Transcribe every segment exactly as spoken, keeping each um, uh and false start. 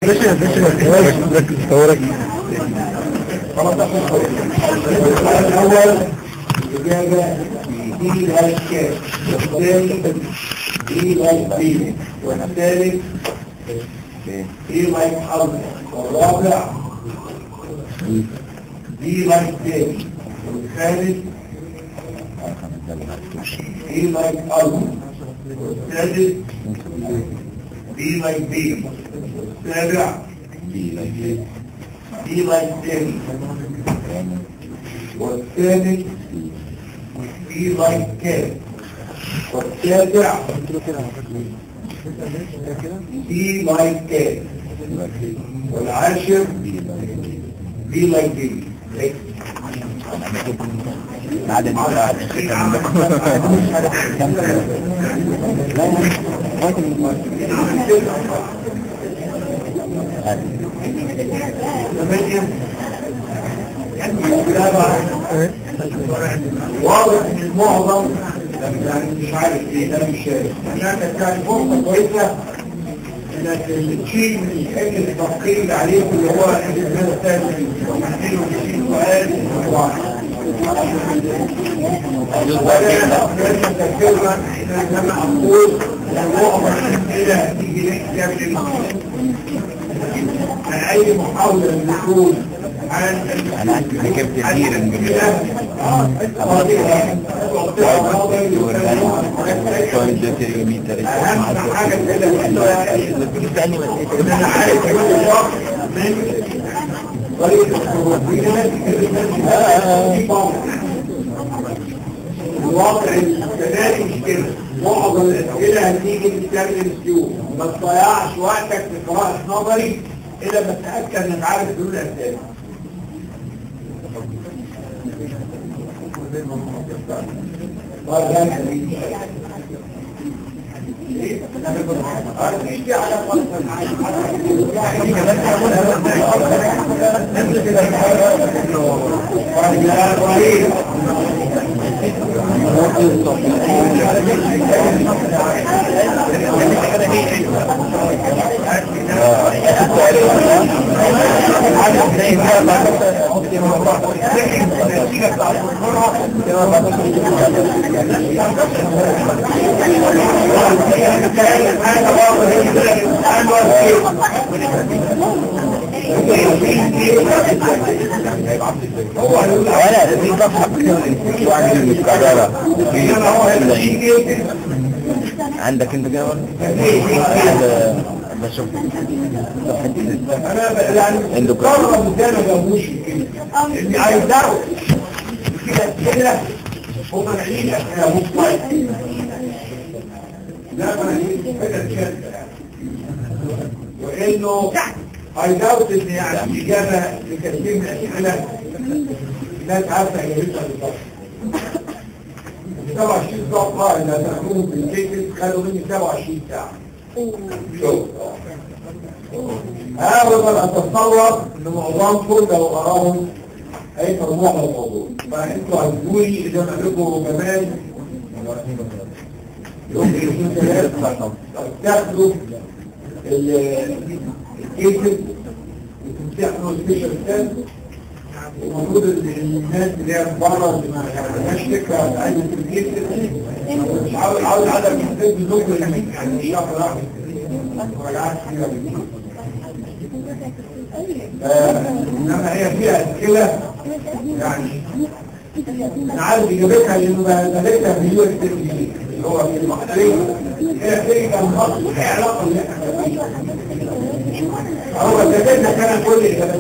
ماشي ماشي ركز صورك. الأول الإجابة دي لايك كاف، والثاني دي لايك بي، والثالث دي لايك حظ، والرابع دي لايك تاني، والثالث دي لايك أرض، والثالث دي لايك بي، والسابع دي لايك تاني، والثالث دي لايك كاف، والتاسع دي لايك كاف، والعاشر دي لايك بي. بعد واضح ان المعظم يعني مش عارف ايه ده مش شايف هناك كان فرصه كويسه انك تشيل من الحمل التفكير اللي عليك اللي هو الانسان الثاني ومحتاجه يشيل سؤال واحد. لما اقول المعظم الاسئله هتيجي لك قبل اي محاوله للدخول انا ركبت كتير من اهم حاجه كده ان انا عارف من طريقه الوضع الكذلك مش كده. معظم الاسئله هتيجي من كتاب الانستيتيوت، ما تضيعش وقتك في قراءه نظري الا ما تتاكد انك عارف حلول الاسئله. ولا في صفحة واحد المتكررة عندك انت كده ولا بشوف عنده كرة ده ما جابوش اللي عايزاه كده كده هم معنيين احنا مصطلح لا معنيين كده وانه عايزاوت ان يعني اجابه لكثير من الاسئله الناس عارفه اجابتها بالظبط. سبعة وعشرين صفحه اللي هتاخدوهم في الكيسز خدوا مني سبعة وعشرين ساعه. شوف اقدر اتصور ان معظمكم لو قراهم هيفهموا على الموضوع، فانتوا عايزوني زي ما قلت لكم كمان يوم الاثنين ثلاثه تاخدوا الكيسز وتمتحنوا السبيشال تيست. المفروض الناس اللي هي بره اللي ما عندهاش فكره عايزه الكيسز مش عاوز عاوز عدد محتاج بذكر يعني الشهر واحد مراجعات كتيره بكتير. انما هي فيها اسئله يعني انا عارف اجابتها لانه بلغتها في اليو اس اللي هو في المحترين هي تيجي كان خاص ايه علاقه اللي احنا فيه هو كتبنا كان كل الاجابات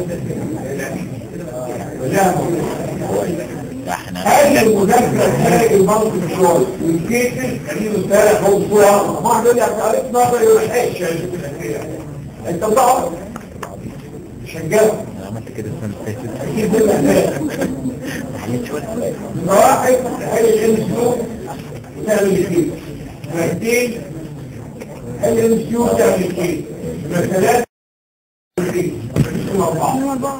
هذه المذاكره خارج المنطق الشغل والكيسز خليله الثالث هو بصوره ما حد يقول لك عليك نظر يقول انت بتعرف شجاع عملت كده السنه اللي فاتت اكيد ده ما حلتش ولا واحد حل الانسيو وتعمل الكيس اثنين حل الانسيو وتعمل الكيس ثلاثه الكيس اربعه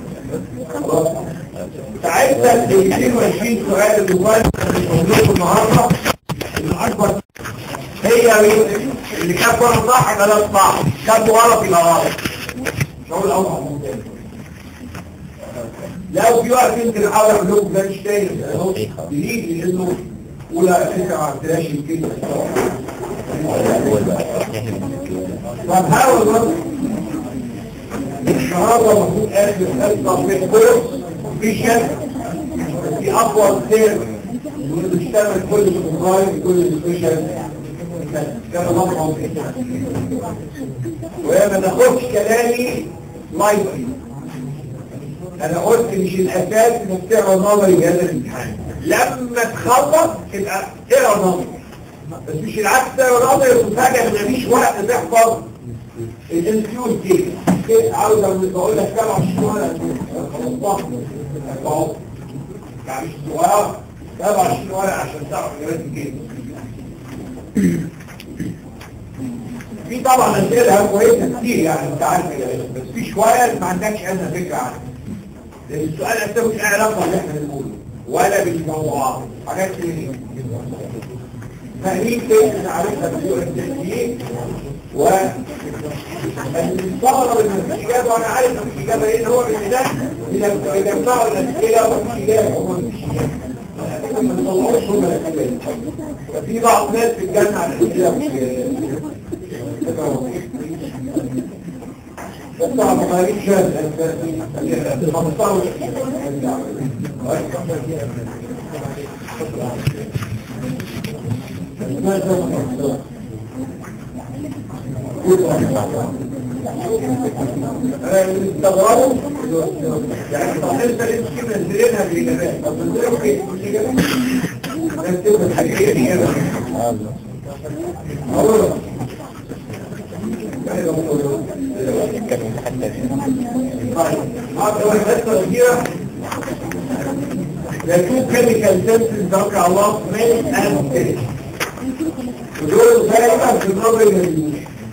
ساعتها ال اثنين وعشرين سؤال اللي جوه اللي النهارده الاكبر هي اللي كانت ورا صح يبقى ده صح، كانت ورا يبقى غلط. اوضح من تاني. لو في وقت يمكن احاول اعمل لكم بلانش تاني اهو جديد لانه ولا فكره ما عرفتهاش الكلمه. طب حاول برضه النهارده المفروض اخر حصه في الكورس في شك في اقوى خير بنشتغل كل الاونلاين كل السبيشال كان مطعم وما ناخدش كلامي لايفلي. انا قلت مش الاساس انك تقرا نظري بهذا الامتحان، لما تخلص تبقى تقرا نظري، بس مش العكس تقرا نظري وتفاجئ ان مفيش وقت تحفظ الانسيول كده كده. عاوز اقول لك كام عشان ورقه خلصتها اهو يعني مش صغيره سبعة وعشرين ورقه عشان تعرف اجابات كده. في طبعا اسئله كويسه كتير يعني انت عارف اجاباتها، بس في شويه ما عندكش ادنى فكره عنها. لان السؤال اساسا مش علاقه باللي احنا بنقوله ولا بالموضوعات حاجات كتير. فاهمين كيف نعرفها بسوء التسجيل و المستغرب ان مفيش اجابه وانا عارف ان مفيش اجابه لان هو بالبدايه بيجمعوا الاسئله ومفيش اجابه وما فيش اجابه ما نطلعوش هم الاسئله. ففي بعض الناس بتجمع الاسئله بس طبعا مغاريب شاذ خمسة استغربوا يعني طب انت ليه مش كده نزلينها في الاجابات؟ طب نزلوا في الاجابات نكتبها الحاجات دي كده اقول يكون كيميكال سينثيز توقع الله من أنت ودول غالبا في النظر الجوز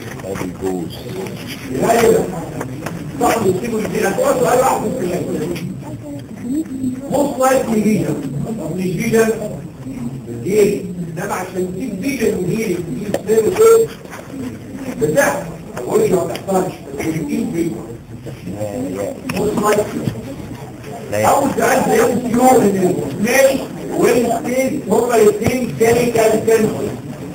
غالبا صعب يسيبوا الجيل هتقول سؤال واحد في الجيل most likely vision طب مش vision الجيل انما عشان تجيب vision وجيل تجيب سنين وكيل بتحصل أقولش ما تحصلش بس تجيب vision most likely أول سؤال في يوم سيور إن السماش والستيج هما الاثنين كيميكال سينثيز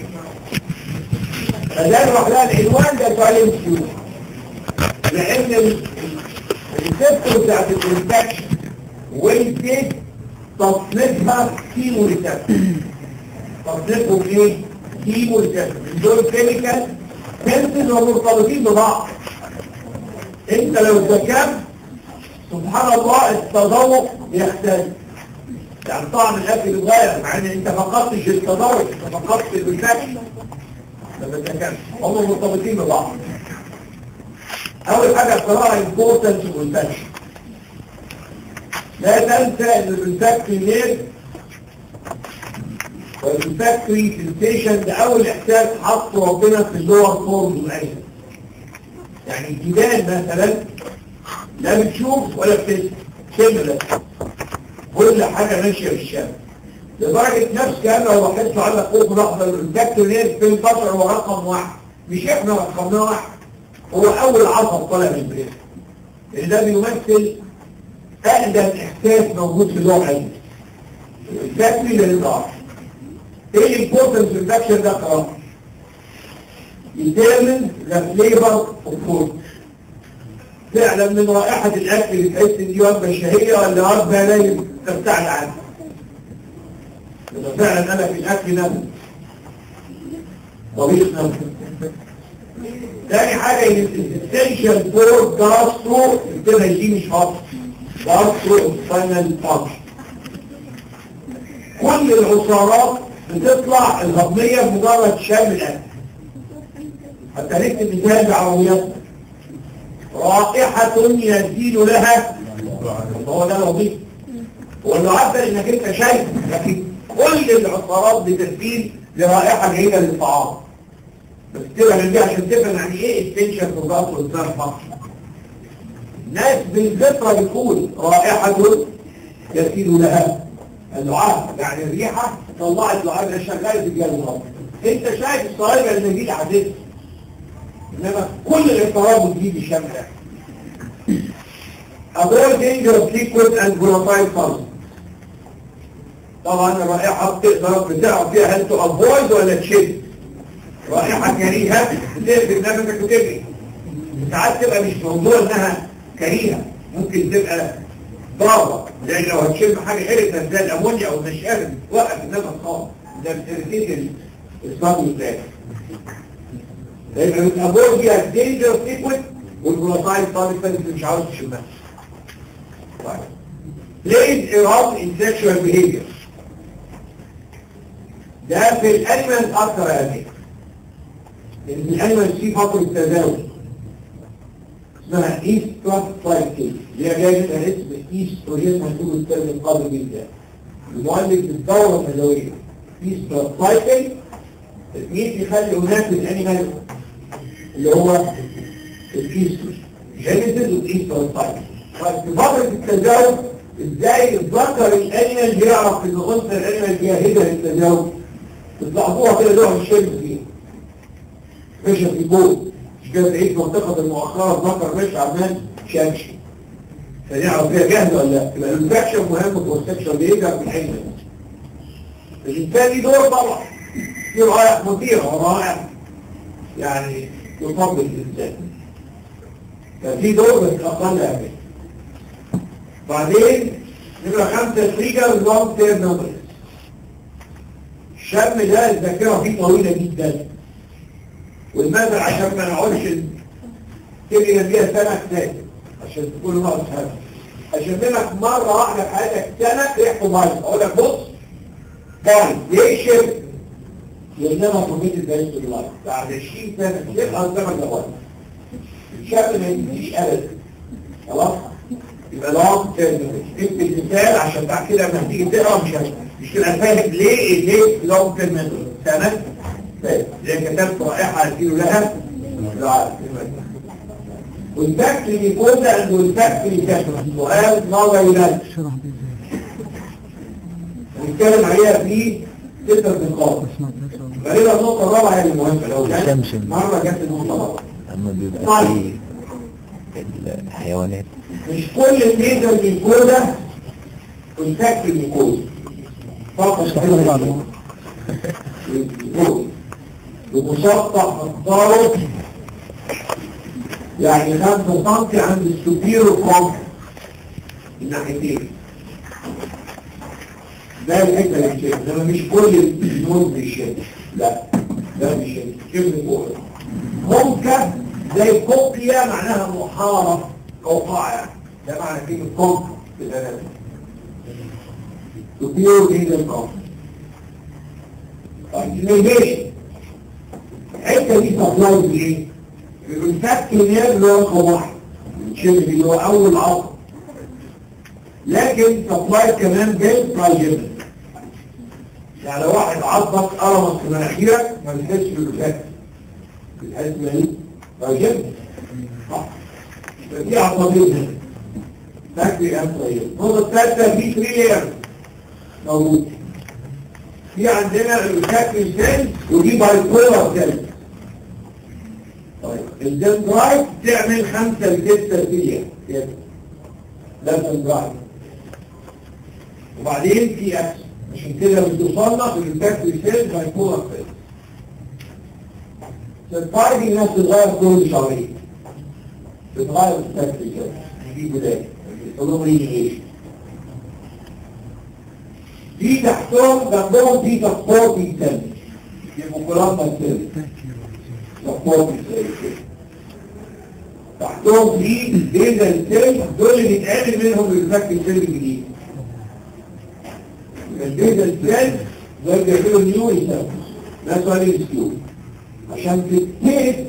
فده لوحدها العنوان ده سؤال يوم سيور لأن السيستم بتاعت الانفكشن والستيج تصنيفها كيمو ريسبتور تصنيفهم ايه؟ كيمو ريسبتور دول كيميكال سينثيز ومرتبطين ببعض. انت لو ذكرت سبحان الله التذوق يختلف يعني طعم الاكل بيتغير مع ان انت فقدتش التذوق انت فقدت الانفكشن لما تذكرت هم مرتبطين ببعض. اول حاجه بصراحه امبورتنس الانفكشن لا تنسى ان الانفكشن ليه والانفكتري سنسيشن ده اول احساس حطه ربنا في اللور فورم الايمن يعني الجبال مثلا لا بتشوف ولا بتسمع شملة كل حاجة ماشية بالشمس لدرجة نفس كان لو بحثوا على خوف لحظة الانفكتوريات في البشر هو رقم واحد مش احنا رقمنا واحد هو أول عصب طالع من البريد لأن ده بيمثل أقدم إحساس موجود في اللوحة دي الانفكتوري للضعف ايه الامبورتنس انفكشن ده خلاص يتعمل لفليفر وفود فعلا من رائحة الأكل اللي تحس إن دي وجبة شهية ولا وجبة لازم تبتعد عنها. فعلا أنا في الأكل نفسه طبيخ نفسه. ثاني حاجة الاسنشال فور جاسترو كده دي مش حاطط جاسترو فاينل فانكشن. كل العصارات بتطلع الهضمية بمجرد شم الأكل. حتى نكتب مثال بعربياتنا رائحة يزيد لها هو ده الوظيفة هو اللي عبر انك انت شايف لكن كل العصارات بتزيد لرائحة جيدة للطعام بس تبقى من دي عشان تفهم يعني ايه استنشن فوقات والزار فانكشن. ناس بالفطرة بيقول رائحة يزيد لها اللعاب يعني الريحة طلعت لعاب شغال في الجهاز الهضمي انت شايف الصلايبة اللي دي عادية انما كل الاضطراب بتجيب الشمع avoid dangerous liquid and volatile solid. طبعا الرائحة بتقدر بتعرف فيها هل تأفويد ولا تشد. رائحة كريهة بتقفل نفسك وتجري. ساعات تبقى مش موضوع انها كريهة، ممكن تبقى ضارة، لان لو هتشم حاجة حرقة زي الامونيا او النشاء بتوقف النفس خالص، ده بترتيب الصدمة بتاعك. لان الأفويد فيها دينجر ليكويد والفولاتايل صالح اللي مش عاوز تشمها. طيب. Plays a role in sexual behavior. ده في الانيمال اكثر يعني. لان الانيمال فيه فتره تزاوج اسمها ايستروجين سايكل، اللي هي جايه من اسم ايستروجين هنقول الكلمه القادم جدا. المؤلف الدوره التزاوجيه ايستروجين سايكل مين يخلي هناك الانيمال اللي هو الايستروجين جينيسيس والايستروجين سايكل. في فتره التزاوج ازاي الذكر الانيمال بيعرف ان الانثى الانيمال جاهزه للتزاوج؟ بتلاحظوها كده نوع الشرب فيه مش في البول، مش كده تعيد منطقه المؤخره الذكر مش عمال شاكشي فنعرف فيها جاهزه ولا لا. يبقى الانفكشن مهم في السكشن بيجي في الحين. الانسان ليه دور طبعا، في رائع مثير ورائع يعني يفضل الانسان، ففي دور بس اقل اهميه. بعدين نبقى خمسة تريجر لونج تيرم ميموري. الشم ده الذاكرة فيه طويلة جدا، والمثل عشان ما نقعدش تبقى فيها سنة كتير عشان تكون ناقص حاجة. عشان منك مرة واحدة في حياتك سنة ريحته بايظ، أقول لك بص بايظ ليه شرب؟ لأنما كمية البايظ في اللايف بعد عشرين سنة يبقى الزمن ده بايظ. الشم ما يجيش أبدا خلاص؟ يبقى لونج تيرم اكتب المثال عشان بعد كده لما تيجي تقرا مش مش تبقى فاهم ليه ليه لونج تيرم سنه فاهم لان كتبت رائحه هتجيله لها والفاكت اللي يكون ده عنده الفاكت اللي كتبه سؤال نظري يولد هنتكلم عليها في ست نقاط. غالبا النقطه الرابعه هي المهمه لو مره جت النقطه الرابعه اما بيبقى في الحيوانات مش كل الميزة اللي الكودة والفاكت اللي الكودة فقط كده بمسطح مقداره يعني خمسة سنتي عند السوبير والكونف الناحيتين ده الحته اللي بتشيل، انما مش كل النور بيشيل، لا ده بيشيل كلمه فوق ممكن زي كوكليا معناها محاره قوقعه، ده معنى كلمه كوك بالادب تطير جدا القوم. طيب ليش الحته دي تطلع بايه؟ بنفك النير اللي هو رقم واحد الشبه اللي هو اول عصر، لكن تطلع كمان بالتراجمه. يعني لو واحد عضك قرمك في مناخيرك ما بتحسش بالفك، بتحس بايه؟ تراجمه صح. فدي عصبيه هنا فكري أمثلية. النقطة الثالثة في تريلير موجود. في عندنا الفكري سيل ودي بايبولار سيل. طيب الدندرايت تعمل خمسة لستة تريلير كده. ده الدندرايت. وبعدين في أكس. عشان كده بتوصلنا في الفكري سيل بايبولار سيل. الفايد الناس بتتغير كل شهرين. بتتغير الفكري سيل. دي بداية. في تحتهم جنبهم في تفاوت الثاني يبقوا كلام الثاني تفاوت الثاني تحتهم في بين الثاني دول اللي بيتعمل منهم الفك الثاني الجديد. البيض الثاني زي بيعملوا نيو يسمى ده سؤال السيو عشان تتكتب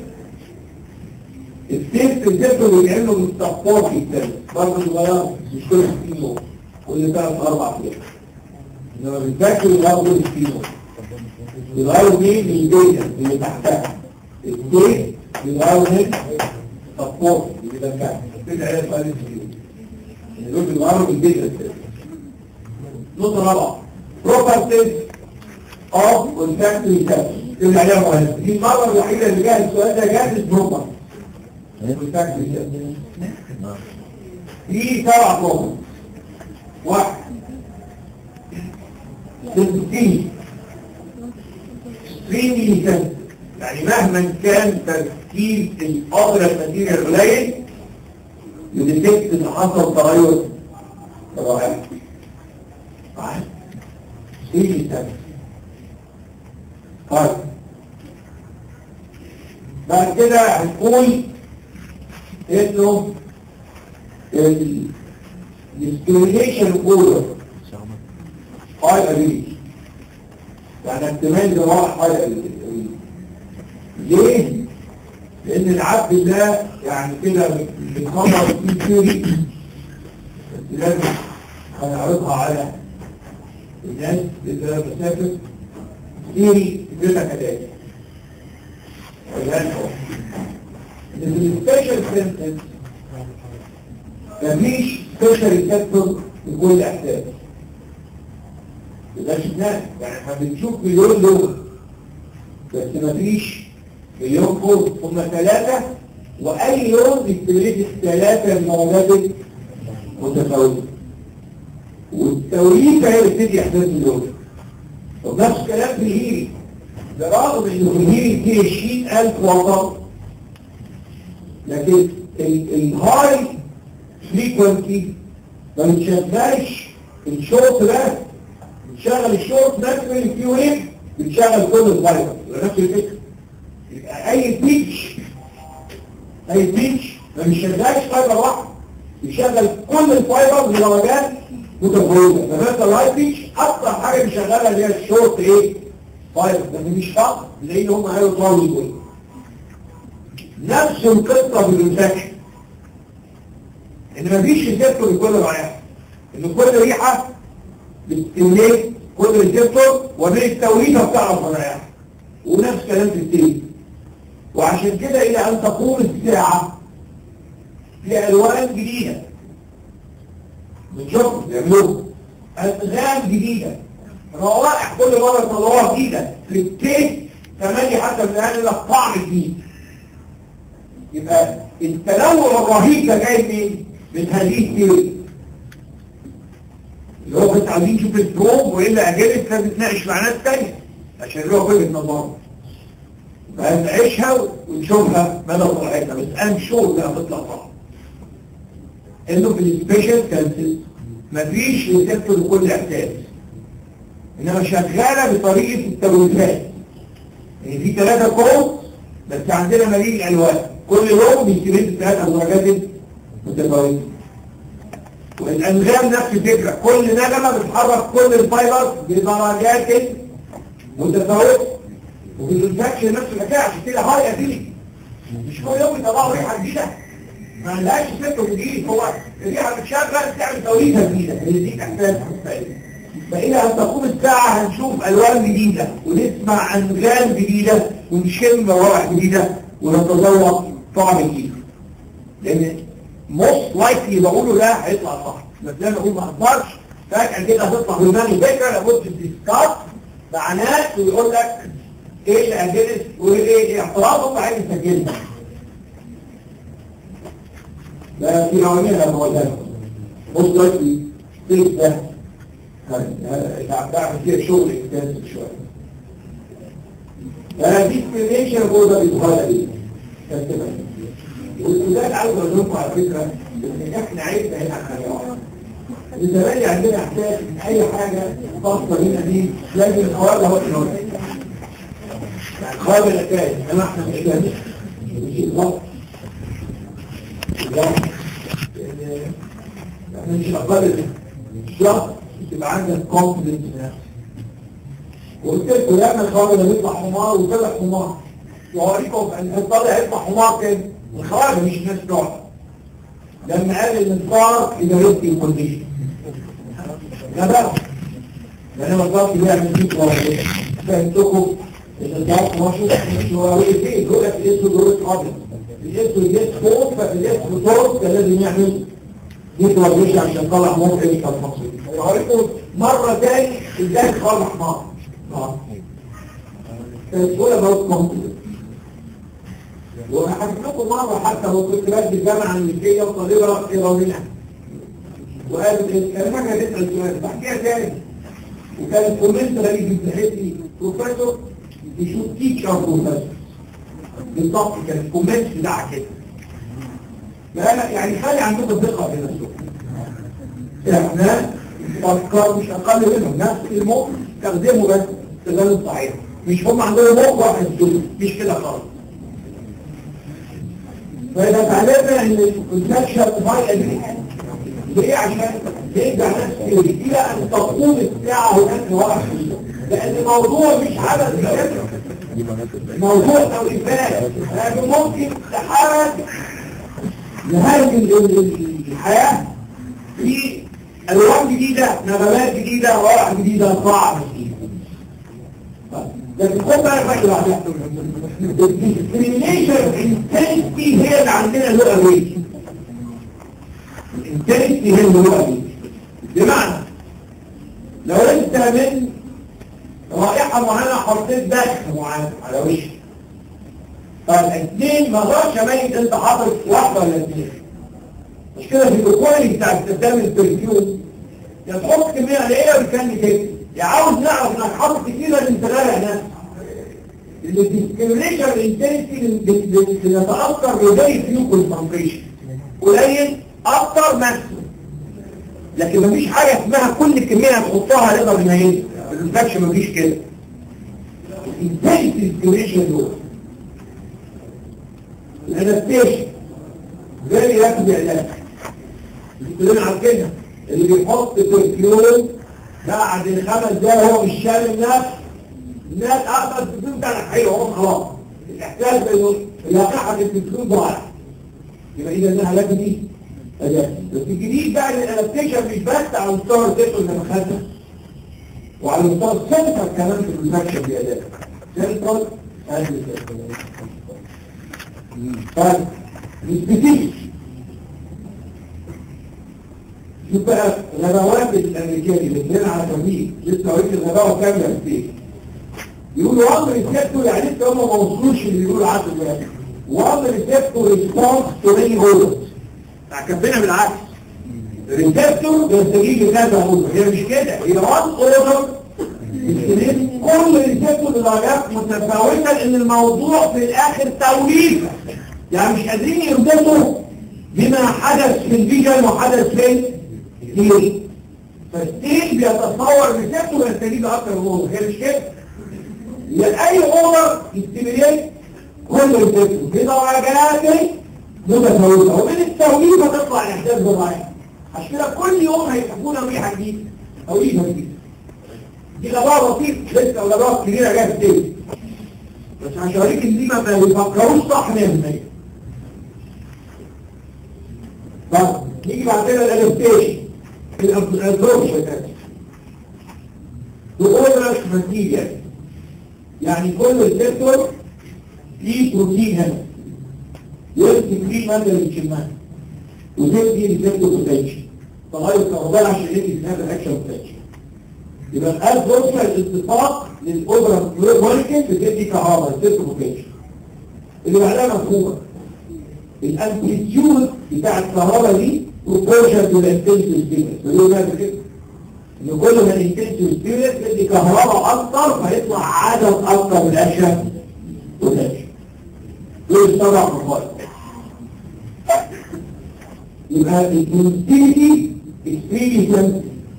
السيف الزفر اللي بيعملوا بالتفاوت الثاني برضه صغيرة مش كل ستين يوم كل ثلاث أربع أيام. إنما بتذكر يغيروا كل ستين يوم. يغيروا مين من البيت اللي تحتها. البيت يغيروا من التفاوت اللي بتاعها. بتبقى عليها سؤال السيو. إن دول بيغيروا من البيت الثاني. نقطة رابعة. properties of olfactory cells. تبقى عليها مهمة. دي المرة الوحيدة اللي جاء السؤال ده جاهز property. في سبع طرق. واحد ستين ستين سنة، يعني مهما كان تركيب القدرة التأثير القليل يدتكت ان حصل تغير رائع. واحد ستين سنة. طيب بعد كده هنقول انه الديسكريميشن اورder هاي قليل، يعني احتمال ده واحد هاي قليل. ليه؟ لان العبد ده يعني كده بنخلص فيه ثيوري، بس لازم هنعرضها على الناس اللي انا بسافر. ثيوري فكرتها كذلك. ان في السبيشال سنتنس مفيش سبيشال ريسبتور في كل احداث. ده شفناه، يعني احنا بنشوف مليون لغه بس مفيش مليون كود، هم ثلاثه، واي لون بيستمريت الثلاثه الموجات متفاوته، والتوليفه هي اللي بتدي احداث اللغه. ونفس الكلام في الهيري، برغم انه في الهيري فيه عشرين ألف وطن، لكن الهاي فريكونسي ما بتشغلش الشورت بس، بتشغل الشورت بس اللي فيه ويف، بتشغل كل الفايبر. نفس الفكره، اي بيتش اي بيتش ما بيشغلش فايبر واحد، بيشغل كل الفايبر بدرجات متفاوته. فمثلا الهاي بيتش اكتر حاجه بيشغلها اللي هي الشورت ايه؟ فايبر، لكن مش فقط لان هم قالوا طاولوا كويس. نفس القصه بالانفكشن، ان مفيش ريسبتور لكل رائحه، ان كل ريحه بتستميت كل ريسبتور وبين التوليفه بتعرف الرائحه، ونفس كلام في التاني. وعشان كده الى ان تقوم الساعه في الوان جديده بنشوفها بيعملوها، ادغام جديده، روائح كل مره طلعوها جديده، في التيست كمان حتى من اهل لك طعم جديد. يبقى التنوع الرهيب ده جاي منين؟ من هذه الثيوري اللي هو كنت عايزين نشوف البروب والا اجلس لازم نتناقش مع ناس ثانيه عشان اللي هو وجهه نظره. فهنعيشها ونشوفها مدى طلعتها، بس انا شور بقى تطلع صح. انه في السبيشال كانسل مفيش ريسبتور لكل احساس، انما شغاله بطريقه التوليفات. يعني في ثلاثه كود بس عندنا مليء الوان، كل لون بيستمد ثلاث درجات متفاوته. والانغام نفس الفكره، كل نغمه بتحرك كل الفايبر بدرجات متفاوته. وفي الانفكشن نفس الحكايه، عشان كده هاي اديلي مش كل يوم يطلعوا ريحه جديده، ما لهاش فكر جديد، هو الريحه بتشغل تعمل توليفه جديده اللي دي احساس مختلف. فإلى أن تقوم الساعة هنشوف ألوان جديدة ونسمع أنغام جديدة ونشم روائح جديدة ونتذوق طعم جديد. لأن most likely بقوله ده هيطلع صح، بس أنا بقول ما أقدرش فجأة كده هتطلع في دماغي فكرة لابد تديسكاس مع ناس ويقول لك إيه اللي أجلس وإيه اعتراضهم عايز يسجلها. ده في عوامل أنا بقولها most likely تلك ده بعمل فيها شغل اكتاسب شوية. فهذه السبيليشن بوضع بيتغالى ايه؟ والسودان عاوز اقول لكم على فكرة ان احنا عيبنا هنا على حاجة واحدة. الزمان عندنا احساس ان اي حاجة خاصة هنا دي لازم الخوارج هو النور. يعني الخوارج الاساسي انا احنا مش لازم مش الغلط. الغلط احنا مش اقل الشخص تبقى عندك كونفيدنس في نفسك. وقلت لكم لما الخوارج هيطلع حمار وطلع حمار، وهوريكم ان الطالع هيطلع حمار كده، الخوارج مش الناس بتوعها. لما قال ان الصار اذا ريسكي كونديشن ده بقى لان الصار بيعمل فيه كوارج. فهمتكم ان الصار ماشي هو ايه دول الاسود دول الابيض، الاسود يس فوق، فالاسود فوق كان لازم يعمل يطلع وش عشان يطلع موقع التفاصيل. وهوريكم مرة تاني ازاي تخلع حمار. فالسؤال about confidence. وهحكي لكم مرة حتى لو كنت بدي الجامعة الأمريكية وطالبة إيرانية وقالوا ايه؟ كان فاكر هتسال سؤال بحكيها تاني. وكان الكومنت غريب جدا قالت لي بروفيسور يشوف تيتشر بروفيسور بالضبط كان الكومنت بتاعها كده. فانا يعني خلي عندكم ثقه في نفسكم. احنا افكار مش اقل منهم، نفس المخ استخدموا بس استخدام صحيح، مش هم عندهم مخ واحد دول، مش كده خالص. فاذا اتعلمنا ان الانفكشن فايل ليه؟ عشان يرجع نفس الى ان تقوم الساعه هناك واحد، لان الموضوع مش عدد موضوع توقيفات، لكن ممكن تحرك نهايه الحياه في الوان جديده، نغمات جديده، روائح جديده، طاعه جديده. لكن خد بالك بقى بعدها الديسكريميشن انتنسيتي هي اللي عندنا اللغه دي. الانتنسيتي هي اللغه دي. بمعنى لو انت من رائحه معينه حطيت دخن معين على وشك، فالاثنين ما اقدرش اميز انت حاطط واحده ولا اثنين. مش كده في الكواليتي بتاع استخدام البرفيوم يا تحط كميه قليله وكان كده، يا عاوز نعرف انك حاطط كتير لازم تغير نفسك. الديسكريميشن انتنسيتي بيتاثر بزي فيو كونسنتريشن قليل اكتر ماكسيمم، لكن مفيش حاجه اسمها كل كميه هتحطها نقدر نميزها. الانفكشن مفيش كده. الانتنسيتي ديسكريميشن دول الانستيشن غير ياخد علاج كلنا عارفينها، اللي بيحط برفيوم بعد الخمس دقايق هو مش شامم نفسه، الناس اخذت البرفيوم بتاعك حلو هو خلاص، الاحساس بانه رائحه البرفيوم ضاعت، يبقى اذا انها لازم دي اداه. بس الجديد بقى ان الانستيشن مش بس على مستوى السيتو اللي خدنا، وعلى مستوى السنتر كمان في الانفكشن باداه سنتر ادي طيب السبيسيفيك. شوف بقى غباوات الامريكاني اللي بنينا على تمريض لسه قلت الغباوه كامله فيه. يقولوا امر السيبتو يعني لسه هم ما وصلوش اللي بيقولوا عدد واحد، وامر السيبتو ريسبونس تو ماني اوردرز. كاتبينها بالعكس، الريسبتور بيستجيب لكذا اوردر، هي مش كده، هي وان اوردر كل ريسبتور بدرجات متفاوته لان الموضوع في الاخر توليفه، يعني مش قادرين يربطوا بما حدث في الفيجن وحدث في الهيل. فالستيل بيتصور ريسبتور ويستجيب اكتر من اوردر، هي مش كده. يعني اي اوردر يستمرين كل ريسبتور بدرجات متفاوته، ومن التوليفه تطلع الاحداث بالراحه. عشان كده كل يوم هيحبونا ريحه جديده او ريحه جديده. دي غباء بسيط لسه وغباء كبيره جايه في التاني، بس عشان اوريك ان دي ما بيفكروش صح مية في المية. طب نيجي بعد كده الادابتيشن الابزوربشن بأوردرس ماتيريال، يعني كل سيكتور فيه بروتين هنا يمسك فيه ماده للشمال وتدي لسيكتور بوتنشن تغير كهرباء عشان يدي هذا الاكشن بوتنشن. يبقى الابزوربشن الاتفاق للاوبرا مولكيول بتدي كهرباء لسيكتور بوتنشن. اللي بعدها مفهومه الامبليتيود بتاع الكهرباء دي بروبورشن تو الانتنسيتي ستيمولس، بيقولوا ده كده ان كل ما الانتنسيتي ستيمولس بيدي كهرباء اكتر فيطلع عدد اكتر من الاكشن بوتنشن. دول السبع مقاييس. يبقى الانتنسيتي اكسبيرينس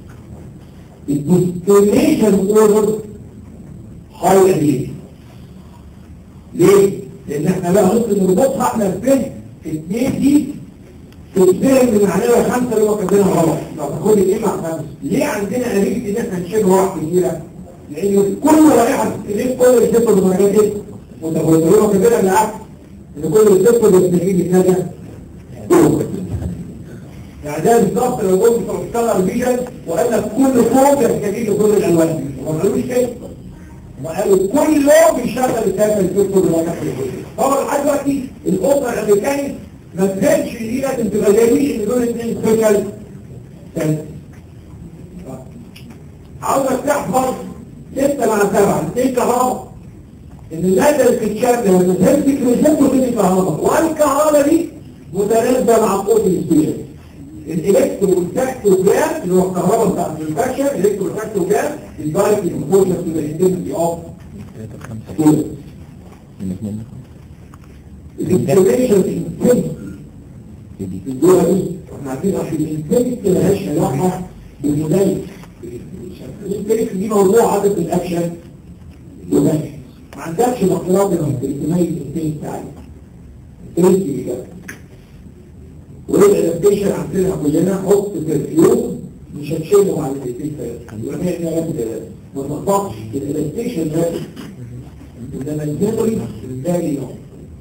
الديسكريميشن اوردر هاي ابيليتي. ليه؟ لان احنا بقى ممكن نربطها احنا فين في اثنين دي تتفهم من عليها خمسه اللي هو كاتبينها غلط. لو تاخد الايه مع خمسه، ليه عندنا امريكا ان احنا نشيل واحد كبيره؟ لان كل رائحه ليه كل السيستم بالدرجات دي متفاوته، هو كاتبينها بالعكس ان كل السيستم بيستجيب لكذا. يعني ده بالظبط لو قلت بتشتغل فيجن وقال لك كل فوق يستجيب لكل الالوان، ما قالوش كده، وقالوا كل يوم بيشتغل الثالث الفيكتور اللي هناك طبعا لحد دلوقتي الاوبرا الامريكاني ما تفهمش دي لازم تبقى جايبين ان دول اثنين سبيشال ثالث. عاوزك تحفظ ستة مع سبعة اثنين كهرباء ان المادة اللي بتتشابه لما تمسك ريسبتور تدي كهرباء، والكهرباء دي متناسبة مع قوة السبيشال. الالكتروتاكتوجرام اللي هو الكهرباء بتاع الانفكشن، الالكتروتاكتوجرام الدايركت انفورشن تو ذا انتنسيتي اوف الانفلاميشن انتنسيتي الدوره دي احنا عارفين عشان الانتنسيتي مالهاش علاقه بالمدلل. الانتنسيتي دي موضوع عدد الاكشن مدلل، ما عندكش الاختلاط اللي تميز الانتنسيتي بتاعك الانتنسيتي كده. والادابتيشن عندنا كلنا حط برفيوم مش هتشيله على الانتنسيتي يبقى احنا غير ما تطبقش الادابتيشن ده ده الميموري الثاني يوم.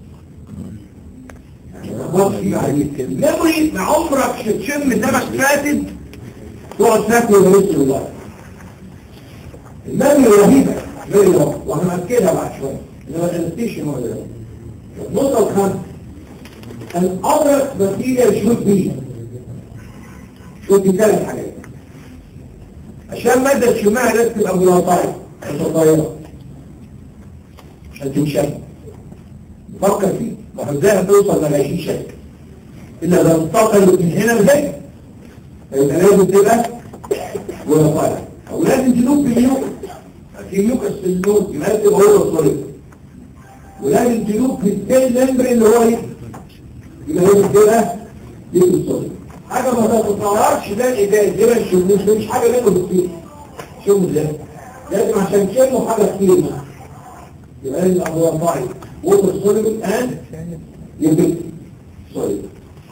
الميموري ما عمرك تشم نفس فاتد تقعد تاكل ورث الله. الميموري رهيبه رهيبه وهنأكدها بعد شويه انما الادابتيشن هو ده. النقطه الخامسه الأبرز ماتيريال شوت بي شوت بي ثلاث حاجات عشان مادة تشمها لازم تبقى ملاطاية عشان طايرة عشان تنشف. فكر فيه وازاي هتوصل لعشرين شكل إلا لو انتقلت من هنا لهنا فيبقى لازم تبقى ملاطاية أو لازم تنوب باليوك في ميوكس في النوب يبقى لازم تبقى هو الصليب ولازم تنوب في السيل ممبرين اللي هو ايه يبقى لازم تبقى دي الصليب. حاجة ما تتطورش ده الإزاز زي ما الشموس مش حاجة منه بكتير شموس ده لازم عشان تشمه حاجة كتير منه يبقى لازم أبوها طاعي ووتر صليب الآن يبقى صليب.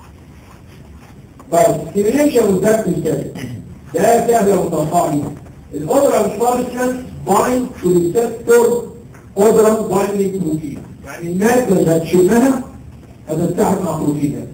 طيب ستيميليشن وزاك الكلام ده سهل ومتوقعي. الأودرا مش باين تو ريسبتور أودرا بايندينج بروتين يعني المادة اللي هتشمها هتتحد مع بروتينات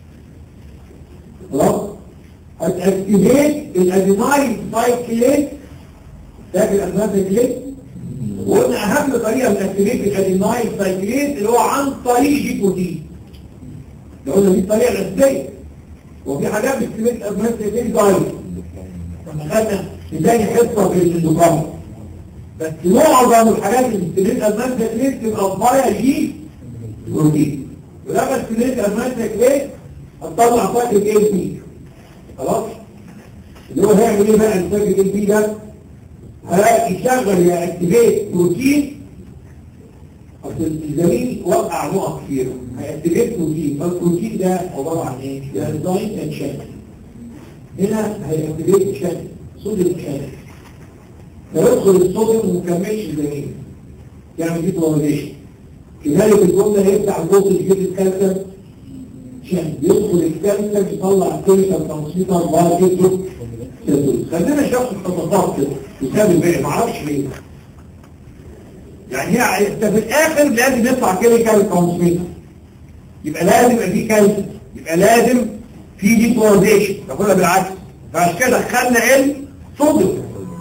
خلاص هتأكتيفيت الادينايل سايكليت فاكر الادينايل سايكليت وقلنا اهم طريقه من اكتيفيت الادينايل سايكليت اللي هو عن طريق جي بروتين ده قلنا دي الطريقه الاساسيه وفي حاجات بتكتيفيت الادينايل سايكليت دايركت لما خدنا ازاي حصه في الدكان بس معظم الحاجات اللي بتكتيفيت الادينايل سايكليت تبقى فايا جي بروتين ولما تكتيفيت الادينايل سايكليت هتطلع فاكر ايه بي خلاص اللي هو هيعمل ايه بقى الفاكر ايه بي ده هيشغل يأكتيفيت بروتين اصل الزميل وقع نقط كتير هيأكتيفيت بروتين فالبروتين ده عباره عن ايه؟ ده ديزاين اند شانل هنا هيأكتيفيت شانل صوديوم شانل فيدخل الصوديوم وما يكملش الزميل يعمل دي بلوريشن كذلك الجمله هيفتح الجزء الجديد الكالسيوم عشان يدخل الكالسيوم يطلع الكيميكال ترانسميتر بقى جدا خلينا شخص التطبيقات كده يساوي الباقي معرفش ليه يعني هي انت في الاخر لازم يطلع كيميكال ترانسميتر يبقى لازم يبقى فيه كالسيوم يبقى لازم في ديبولاريزيشن نقولها بالعكس فعشان كده دخلنا ال صوديوم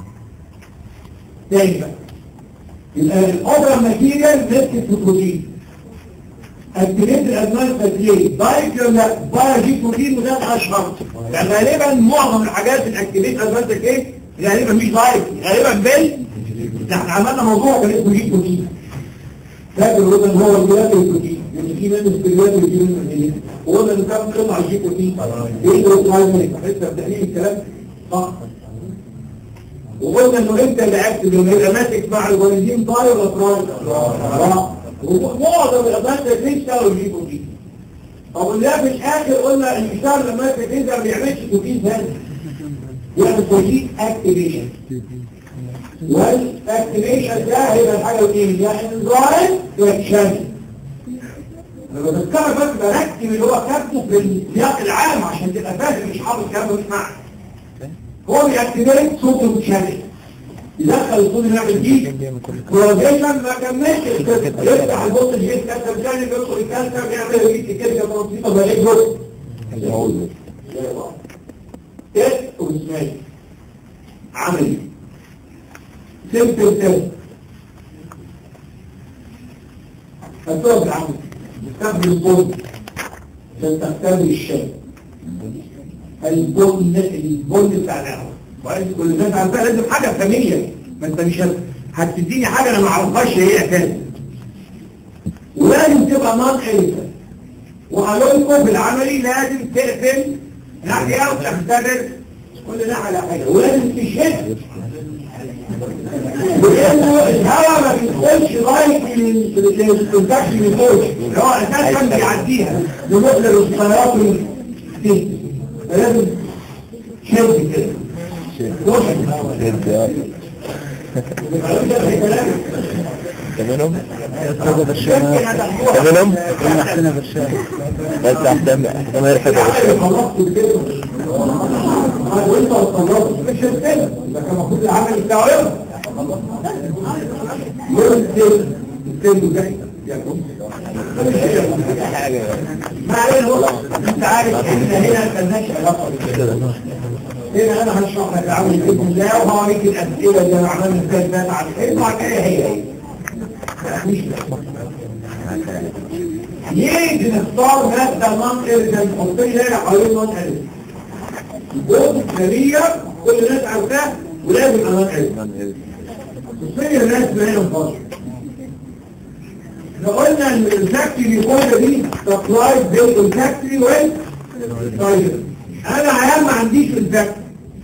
تاني بقى يبقى الاوبرا ماتيريال مسكت في البروتين اكتيفيت الادمان تسليل دايركت ولا بايجي بروتين وده اشهر يعني غالبا معظم الحاجات الاكتيفيت الادمان تسليل غالبا مش دايركت غالبا بال احنا عملنا موضوع كان اسمه جي بروتين فاكر هو هو الجلاد البروتين يعني في منه الجلاد البروتين وقلنا انه كان قطع الجي بروتين ايه هو البرايمري حته تحليل الكلام صح وقلنا انه انت اللي اكتب لما يبقى ماسك مع الوالدين طاير ولا طاير ومعظم الأبناء تكليف اشتغلوا يجيب بروتين. طب اللي في الآخر قلنا ان الشغل لما تكليف ما بيعملش بروتين ثاني. يعمل بروتين اكتيفيشن. والاكتيفيشن ده هيبقى الحاجة ايه؟ يا انزايم يا تشانل. لما تذكر بس بركب اللي هو كاتبه في السياق العام عشان تبقى فاهم مش حافظ الكلام ده مش معنى. هو بيأكتيفيت صوت تشانل. يدخل الصوت يعمل دي كورديشن ما كملش يفتح البوت الجيت كاسر ثاني بيدخل الكاسر يعمل ريت كده بسيطه بقى ايه جزء تيست وسماش عملي سيمبل تيست هتقف العمل تستخدم البوت عشان تختبر الشيء البوت البوت بتاع القهوه وعايز كل الناس عارفاها لازم حاجه فنيه ما انت مش هتديني حاجه انا ما اعرفهاش هي اساسا ولازم تبقى نون ايريتال وقالوا لكم في العملي لازم تقفل ناحية وتختبر كل ناحية على حاجة ولازم تشد لأنه الهواء ما بيدخلش لغاية الكونتاكت اللي يخش اللي هو أساسا بيعديها بمثل السيارات دي فلازم شد كده تمنهم يا برشام تمنهم احنا برشام بس احتم احتم يرفع برشام خلصت الفيلم وانت وصلت مش الفيلم ده كان المفروض العمل بتاعه يوم الفيلم الفيلم ده ما علينا انت عارف احنا هنا مالناش علاقه بالكده هنا انا هشرح لك عامل باذن الله وهوريك الاسئله اللي انا عملنا ازاي بقى على الفيلم هي هي مش يجي نختار ماده منطقه نحطيه هنا حوالين منطقه الجزء الكبير كل الناس عارفاه ولازم منطقه تصير الناس بينهم فاضي احنا قلنا ان الفاكتوري كلها دي سبلاي بين الفاكتوري وين طيب انا عيال ما عنديش الفاكتوري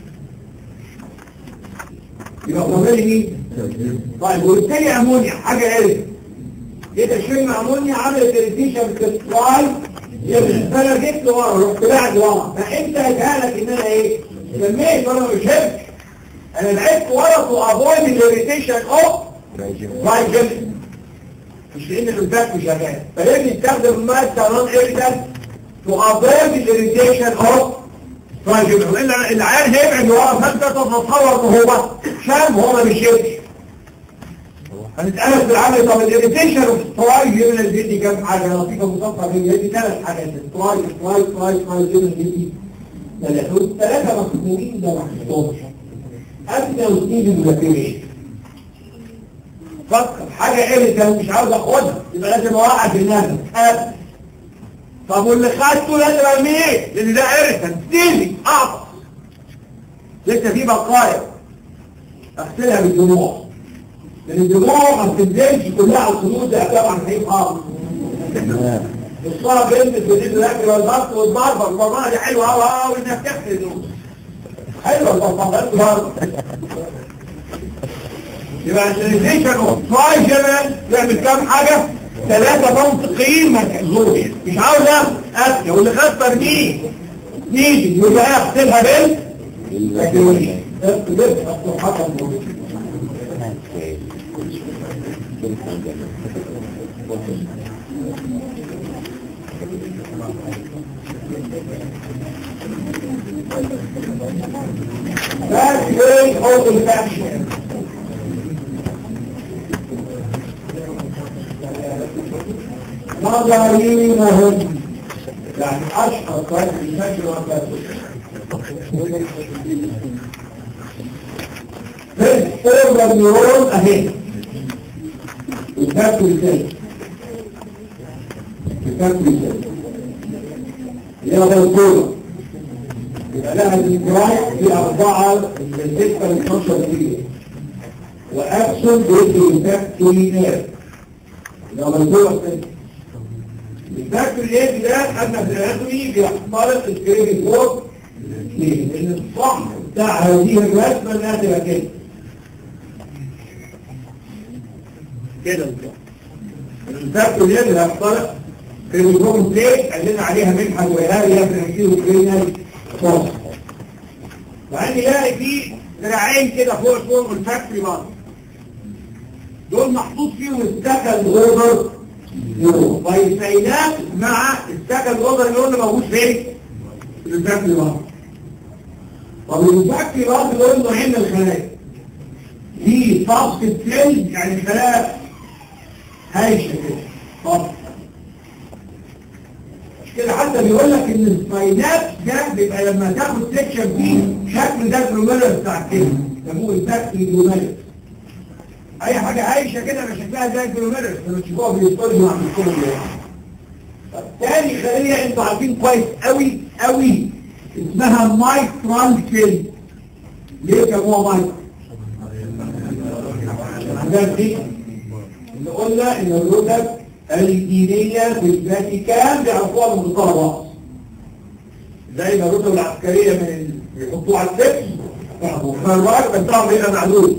يبقى ضميري مين؟ طيب وبالتالي امونيا حاجه ايه؟ جيت اشم امونيا عملت اريتيشن سبلاي انا جبت ورا رحت بعد ورا فانت هيتهالك ان انا ايه؟ سميت وانا مش هبش انا لعبت ورا تو افويد الاريتيشن اوف رايجن مش لان الفاكتوري شغال فلازم نستخدم ماده نون ايريتال تو افويد الاريتيشن اوف رايجن والا العيال هيبعد ورا فانت تتصور ان هو شام هو ما بيشيلش هنتقلب في العمل طب الاريتيشن والستراي من الفيدي كام حاجه لطيفه مصفى في الفيدي ثلاث حاجات ستراي ستراي ستراي ستراي من الفيدي ثلاثه ثلاثه مفهومين ده ما حسيتهمش ابدا وستيجي مذاكرين فكر حاجه ايه اللي مش عاوز اخدها يبقى لازم اوقف الناس طب واللي خدته لازم ارميه لان ده ارثا تيجي اعطى لسه في بقايا اغسلها بالدموع لان الدموع ما بتنزلش كلها على الخدود ده طبعا هيبقى الصلاه بنت بتجيب الاكل والضغط والضربه البرمجه دي حلوه قوي قوي انك تغسل حلوه البرمجه يبقى الانتريزيشن اوف تراي جنرال يعمل كام حاجه ثلاثه منطقيين ما تحزوش مش عاوز اكل واللي خد ترميه نيجي يبقى اغسلها بنت التكنولوجيا ده حصل That's very old fashioned. نظريهم يعني أشهر طريق المشي والتأثير في فورم النيورون أهي الفاكتور الثاني الفاكتور الثاني اللي هو الكورة يبقى لها الانتراك في أربعة من ستة من اتناشر دقيقة وأكسون بيدي الفاكتور نير اللي هو الكورة الثاني الفاكتور ايه ده خدنا في الاناتومي بيخترق الكريم فوق ليه؟ لان الصح بتاع هذه الرسمه انها تبقى كده كده الفاكتور ايه اللي هيخترق كريم فوق بليت قلنا عليها منحه وهاريه في الكيلو كرينال فوق وعندي لاقي فيه ذراعين كده فوق فوق الفاكتوري برضه دول محطوط فيهم السكند اوردر فيسينات مع السكند اوردر اللي قلنا موجود فين؟ في الفاكتوري بارد. طب الفاكتوري بارد اللي قلنا نوعين من الخلايا. في سبست سيل يعني خلايا هايشه كده. طب مش كده حتى بيقول لك ان السينات ده بيبقى لما تاخد سكشن فيه شكل ده الجلوميرولس بتاع الكلمه يسموه الفاكتوري جلوميرولس. اي حاجة عايشة كده مش شكلها زي الجلوميرولس لما تشوفوها بيصطدموا مع الكل ده. تاني خلية انتوا عارفين كويس قوي قوي اسمها مايترال فيلم. ليه سموها مايترال؟ عشان دي اللي قلنا ان الرتب الدينية في الفاتيكان بيعرفوها من الطلبات. زي ما الرتب العسكريه من بيحطوه على السقف والخربات بتاعهم بيبقى معدول.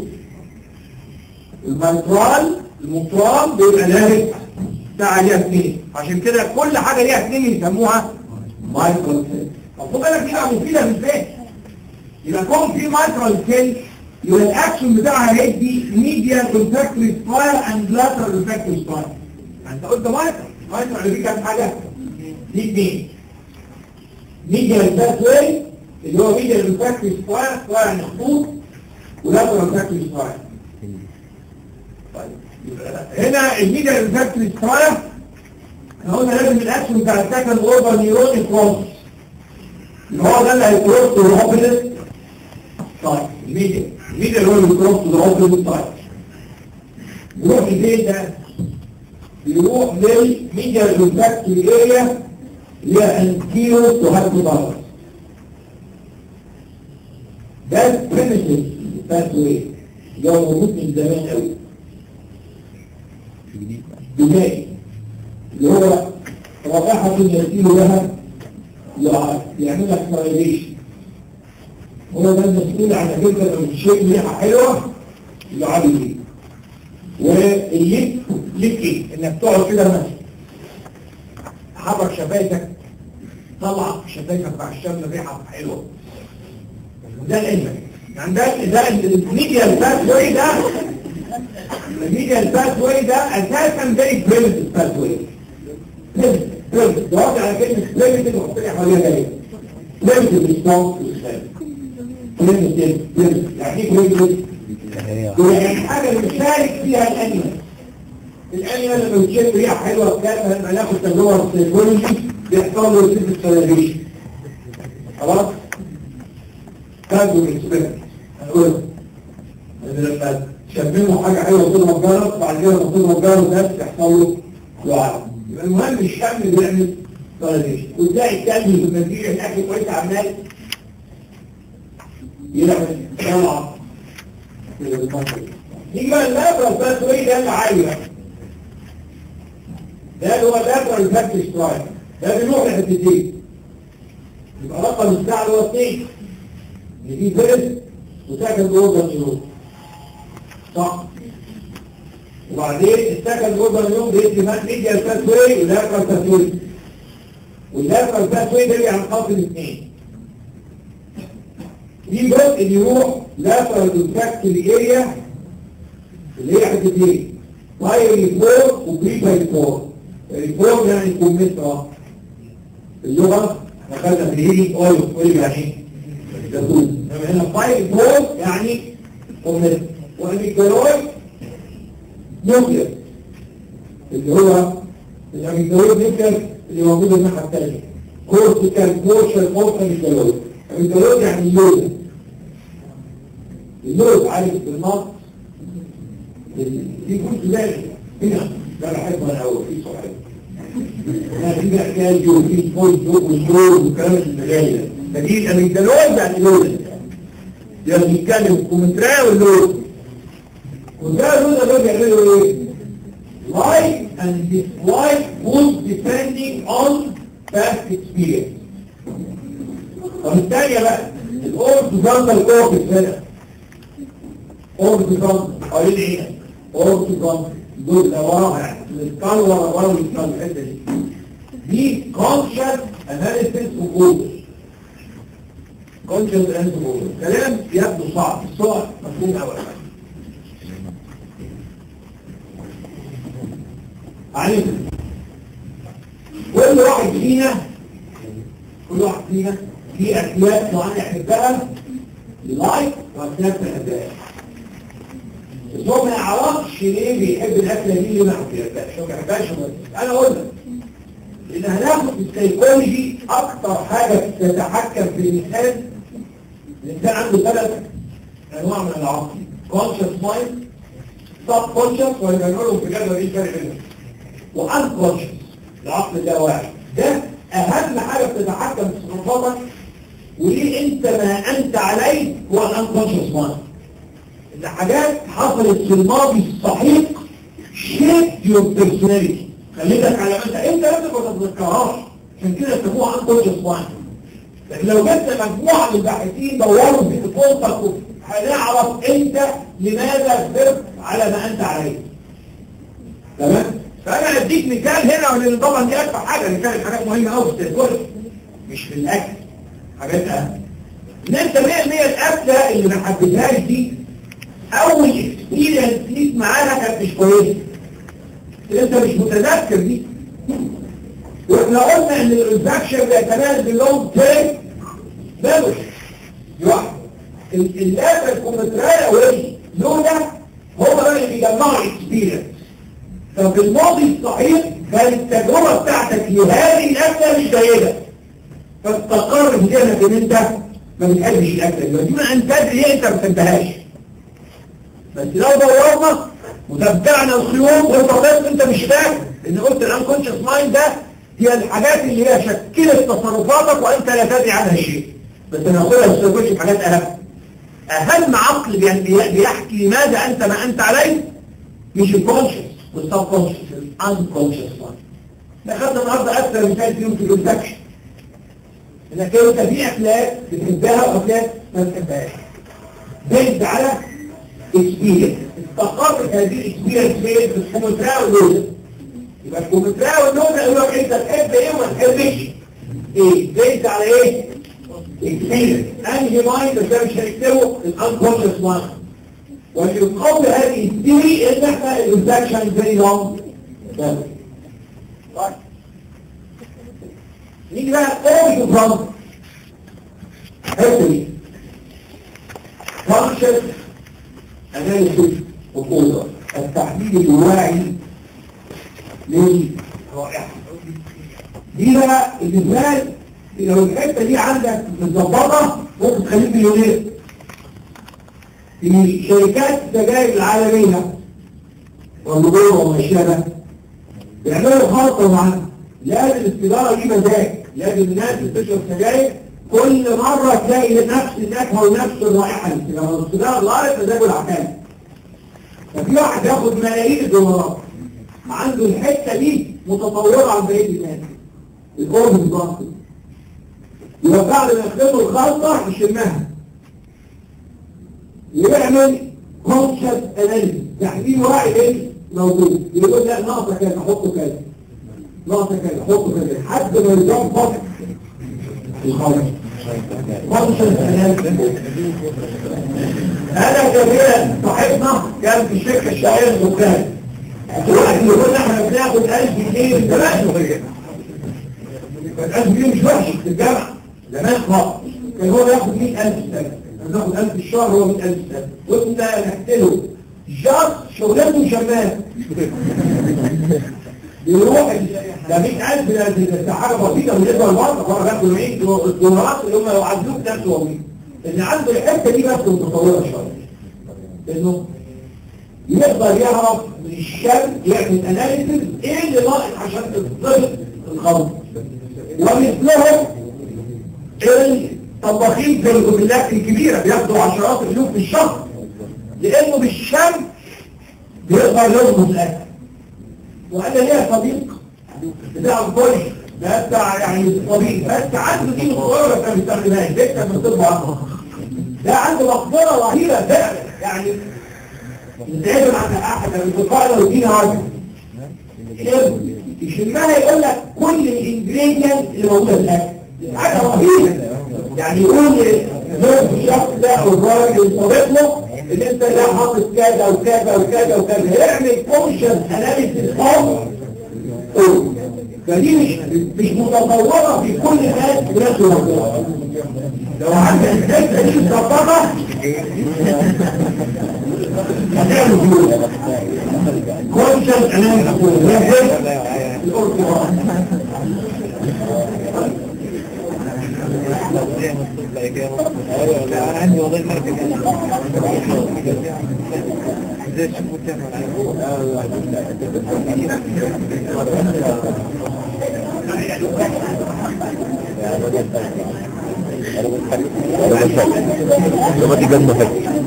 الميترال المطران بيبقى لازم بتاع ليها اثنين، عشان كده كل حاجه ليها اثنين يسموها مايكرال سيل. طب خد بالك دي بقى مفيده ازاي؟ يبقى كون في مايكرال سيل يبقى الاكشن بتاعها هيدي ميديال كونتراكتوري سباير اند لاترال ريفراكتوري سباير. انت قلت مايكرال مايكرال اللي فيه كام حاجه؟ دي اثنين. ميديال باثواي اللي هو ميديال ريفراكتوري سباير سباير يعني خطوط، ولاترال ريفراكتوري سباير. هنا الميديال ريفراكتوري سباير احنا قلنا لازم الاكشن بتاع السكند اوردر نيورون يكروس، اللي هو ده اللي هيكروس الاوبوزيت سايد. الميديال الميديال هو اللي بيكروس الاوبوزيت سايد. يروح لفين ده؟ يروح للميديال ريفراكتوري اريا اللي هي انتيرو تو هايبوثالاموس. ده بريميتيف باثواي اللي هو موجود من زمان قوي بدائي، اللي هو رائحة يسير لها يعمل لك فايليشن. هو ده المسؤول عن فكرة لو الشيء ريحة حلوة يعالي ليه. والليك ليك ايه؟ انك تقعد كده مثلا تحرك شفايفك طلع شفايفك مع الشم ريحة حلوة. وده العلم يعني ده ده الميديال باثواي ده الميديال باثواي ده اساسا ده بريمتيف باثواي. بريمتيف دورت على كلمه بريمتيف وحط لي حواليها دايره. بريمتيف ريسبونس بريمتيف بريمتيف يعني ايه بريمتيف؟ يعني حاجه بنشارك فيها الانيمال. الانيمال لما بتشم ريحه حلوه كده لما ناخد تجربه سيكولوجي بيحصل له سيستم سيرفيشن. خلاص؟ كانوا اكسبيرمنت هنقول لما شمموا حاجه حلوه وصلنا الجرس بعد كده لما وصلنا الجرس ده بيحصل له لعاب. يبقى المهم الشم بيعمل سيرفيشن، وتلاقي الكلب في النتيجه الاكل كويس عمال يعمل طلعه في المنطقه. نيجي بقى اللابرال باثواي ده اللي عالي بقى. ده اللي هو اللابرال باثواي سترايك. ده بيروح لحتتين. يبقى رقم الساعه اللي هو اثنين. دي فيرست وسكند اوردر نيورون. صح؟ وبعدين السكند اوردر نيورون بيدي ميديال باثواي ولاترال باثواي. واللاترال باثواي ده عن خط الاثنين. في جزء اللي يروح لاترال ريفراكتوري اريا اللي هي حتتين بايري فور وبري بايري فور. الفور يعني كوميترا اللغه احنا خدنا في الهيلينج اويل اويل يعني ايه؟ يقول هنا بايري فور يعني كوميترا والاميجدالويد نيوكلير اللي هو الاميجدالويد نيوكلير اللي موجود الناحيه الثانيه كورتيكال بورشن اوف اميجدالويد. اميجدالويد يعني اللوز اللوز عارف بالنص دي كنت ذلك هنا ده بحبها الاول في صحيح يعني في حكايه وفي فوز والدور والكلام اللي ده فدي الاميجدالويد يعني لوز يعني بيتكلم كومنترا واللوز وده اللوز ده بيعملوا ايه؟ like and dislike would depending on past experience. طب الثانيه بقى الاورتوجانتال كورتكس هنا اورتوجانتال قريب هنا اورتوجانتال دول اللي وراها يعني الاسكال ورا ورا الاسكال الحته دي دي كونشس اناليسيس وجوجل. كونشس اناليسيس وجوجل كلام يبدو صعب الصور مفهوم اول حاجه. عليكم كل واحد فينا كل واحد فينا في أكلات معينة يحبها لايك وأكلات ما يحبهاش. بس هو ما يعرفش ليه بيحب الأكلة دي اللي ما يحبهاش هو ما يحبهاش. أنا أقول لك إن هناخد في السيكولوجي أكتر حاجة تتحكم في الإنسان. الإنسان عنده ثلاث أنواع من العقل conscious mind sub conscious ولا بنقولهم في جدول إيه الفرق بينهم وانكونشس. العقل ده واحد ده اهم حاجه بتتحكم في تصرفاتك وليه انت ما انت عليه هو الانكونشس مايند. الحاجات حصلت في الماضي السحيق شيب يور بيرسوناليتي خليتك على ما انت انت نفسك ما تتذكرهاش عشان كده يسموها انكونشس مايند. لكن لو جبت مجموعة من الباحثين دوروا في طفولتك هنعرف انت لماذا صرت على ما انت عليه. تمام؟ فانا اديك مثال هنا، لان طبعا دي اكثر حاجه، اللي كانت حاجات مهمه قوي في التدوير مش في الاكل، حاجات اهم. ان انت مية بالمية الاكله اللي ما حبيتهاش دي اول اكسبيرينس ليك معاها كانت مش كويسه، انت مش متذكر دي. واحنا قلنا ان الانفكشن بيتميز باللونج تيرم ميموري. واحد اللاب الكمبيوتريه وين لولا هم بقى اللي بيجمعوا الاكسبيرينس. ففي الماضي الصحيح كانت التجربه بتاعتك لهذه الاكله مش جيده، فاستقر في ذهنك ان انت ما بتحبش الاكله دي، دون ان تدري ليه انت ما بتحبهاش. بس لو دورنا وتبعنا الخيوط وانت انت مش فاكر، لان قلت الانكونشس مايند ده هي الحاجات اللي هي شكلت تصرفاتك وانت لا تدري عنها شيء. بس انا هقولها بس في حاجات اهم. اهم عقل بيحكي لماذا انت ما انت عليه مش الكونشس والسب كونشس، الانكونشس مايند. احنا خدنا النهارده اكثر مثال فيهم في الانفكشن، انك انت في اخلاق بتحبها واخلاق ما بتحبهاش بيزد على اكسبيرينس. استقرت هذه الاكسبيرينس بين الكمبيوتريه واللوزه. يبقى الكمبيوتريه واللوزه يقول لك انت تحب ايه وما تحبش ايه، بيزد على ايه؟ اكسبيرينس. انهي مايند ده مش هنكتبه الانكونشس مايند. ويقابل هذه الثيوري ان احنا الانفكشن فيري لونج. نيجي بقى اول بروبلم هيستوري فانكشن اناليسيس وكوزر، التحديد الواعي للرائحه دي. بقى المثال لو الحته دي عندك متظبطه ممكن تخليك مليونير. في شركات السجاير العالميه والنبوه وما شابه بيعملوا خلطه معاها. لازم السيجاره دي مزاج، لازم الناس اللي بتشرب سجاير كل مرة تلاقي نفس النكهة ونفس الرائحة للسيجارة. السيجارة الغالب مزاجه العكان. ففي واحد ياخد ملايين الدولارات عنده الحتة دي متطورة عن بقية الناس. الأورد الضغط يبقى بعد ما يخدموا الخلطة يشمها يعمل كونشس اناليسيس، تحليل واعي ايه موجود. يقول لا ناقصة كذا حطه كذا، ناقصة كذا حطه كذا، لحد ما يظبط الخلط. كونشس اناليسيس. انا كبيرا صاحبنا كان في الشركة الشهيرة الدكان، الواحد يقول احنا بناخد ألف جنيه من زمان. ألف جنيه مش وحش في الجامعة زمان خالص، كان هو ياخد مئة ألف سنة، ناخد ألف الشهر هو مئة ألف سنة، وانت نحتله جاست شغلته شمال يروح ده مئة ألف ده حاجة بسيطة بالنسبة للوضع. هو بياخد مئة دولارات اللي هم يعدلوك نفسه ومين ان عنده الحتة دي بس متطورة شوية، انه يقدر يعرف من الشم يعمل اناليسيس ايه اللي ناقص عشان تضبط الخلط. ومثلهم الطباخين في الجملات الكبيرة بياخدوا عشرات الفلوس في الشهر، لانه بالشم بيقدر يضبط الاكل. وانا ليا صديق بتاع الكل ده بتاع يعني طبيب بس عنده دي مقدره ما بيستخدمهاش، بيكتب من طب عقل. ده عنده مقدره رهيبه فعلا، يعني زائد عن احد الفقراء لو دينا عادي يشمها يقول لك كل الانجريدينت اللي موجوده في الاكل، حاجه رهيبه. يعني يقول الشخص ده او الراجل اللي صديق له ان انت ده حاطط كذا وكذا وكذا وكذا، يعمل كونشس اناليسيس خاص. فدي مش مش متطوره في كل الناس بنفس الوقت. لو عندك الحته دي متطوره هتعمل فلوس. كونشس اناليسيس القرآن انا عندي والله مركز زي شوفوا لما تجنب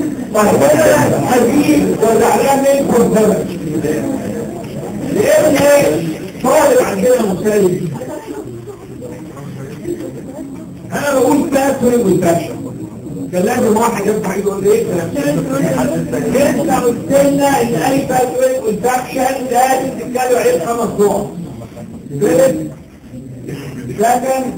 حبيب وزعلان منكم زمن لان طالب عندنا مسالم انا بقول باثوي والفاشن كان لازم واحد يرفع ايده يقول ايه انت قلت لنا ان اي باثوي والفاشن لازم تتكلم عليه خمس نقط سكن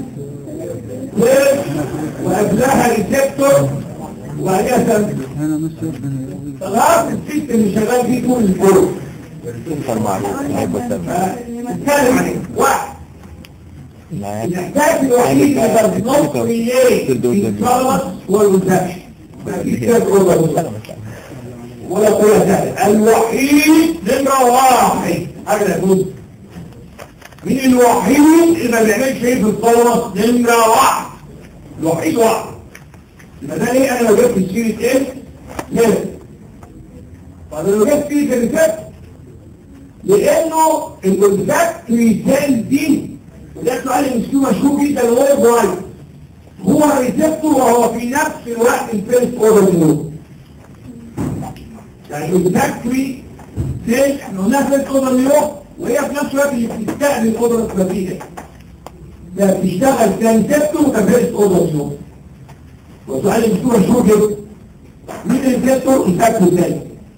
وقبلها ريسبتور وبعدها سنتر خلاص السيستم اللي شغال فيه طول الفرق السنتر معروف هيبقى سنتر نتكلم عليه واحد الاحتاج الوحيد اللي بنص ايه الصلص والوزاش ولا قوة ثالث الوحيد نمرة واحد هذا يقول مين الوحيد اللي ما بيعملش ايه في الصلص نمرة واحد الوحيد واحد يبقى ده ليه انا لو جبت سيرة ايه نمرة طب لو جبت سيرة الريسبت لانه الريسبت ريسال دي وده سؤال مشكور مشهور جدا هو برايت هو الريسبتور وهو في نفس الوقت الفيرست اوردر نيورون يعني الفاكتوري سيل احنا قلنا فيرست اوردر نيورون وهي في نفس الوقت اللي بتستقبل الاوردر الثلاثيه ده بتشتغل كريسبتور وكفيرست اوردر نيورون وسؤال مشكور مشهور جدا مين الريسبتور الفاكتوري سيل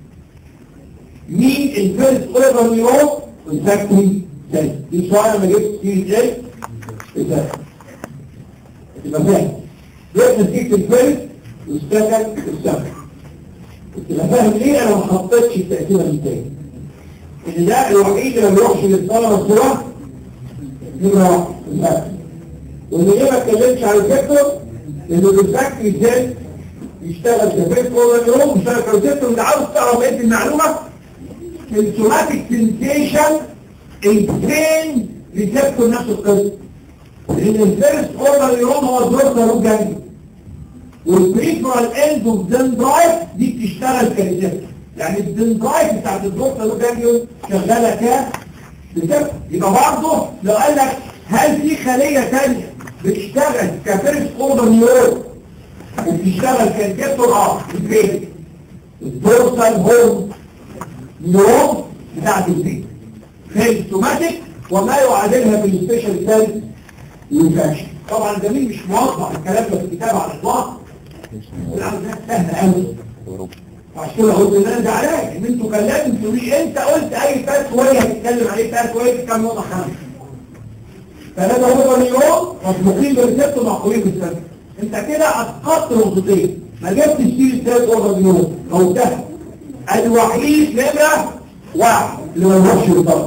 مين الفيرست اوردر نيورون الفاكتوري سيل دي سؤال لما جبت سيرة ايه ازاي تبقى فاهم جبت نتيجة الفيرست والسكن والسبب تبقى فاهم ليه انا ما حطيتش التأثير دي تاني ان ده الوحيد اللي ما بيروحش للطلبة الصورة نمرة واحد وان ليه ما اتكلمش على الفيكتور لانه الفاكتوري ازاي يشتغل كفيكتور ولا يوم يشتغل كفيكتور اللي عاوز تعرف ايه المعلومة السوماتيك سنسيشن البين ريسبتور نفس القصة لان الفيرست اوردر يوم هو الدورسال جانجليون والبريفرال اند اوف دندرايت دي بتشتغل كريسبتور يعني الدندرايت بتاعت الدورسال جانجليون شغاله كريسبتور يبقى برضه لو قال لك هل في خليه ثانيه بتشتغل كفيرست اوردر نيورون وبتشتغل كريسبتور اه البين الدورسال هورن نيورون بتاعت البين في السوماتيك وما يعادلها في السبيشال سيل والفاشن طبعا ده مين مش موضح الكلام ده في الكتاب على الاطلاق والعمل ده سهل قوي عشان كده قلت ان انا زعلان ان انتوا كان لازم تقولوا لي انت قلت اي فات وهي هتتكلم عليه فات وهي كام نقطه خمسه ثلاثه نقطه مليون مسبوقين بريسبتور معقولين بالسنه انت كده اسقطت نقطتين ما جبتش سير الثالث اوردر مليون او ده الوحيد نمره واحد اللي ما يروحش للطرف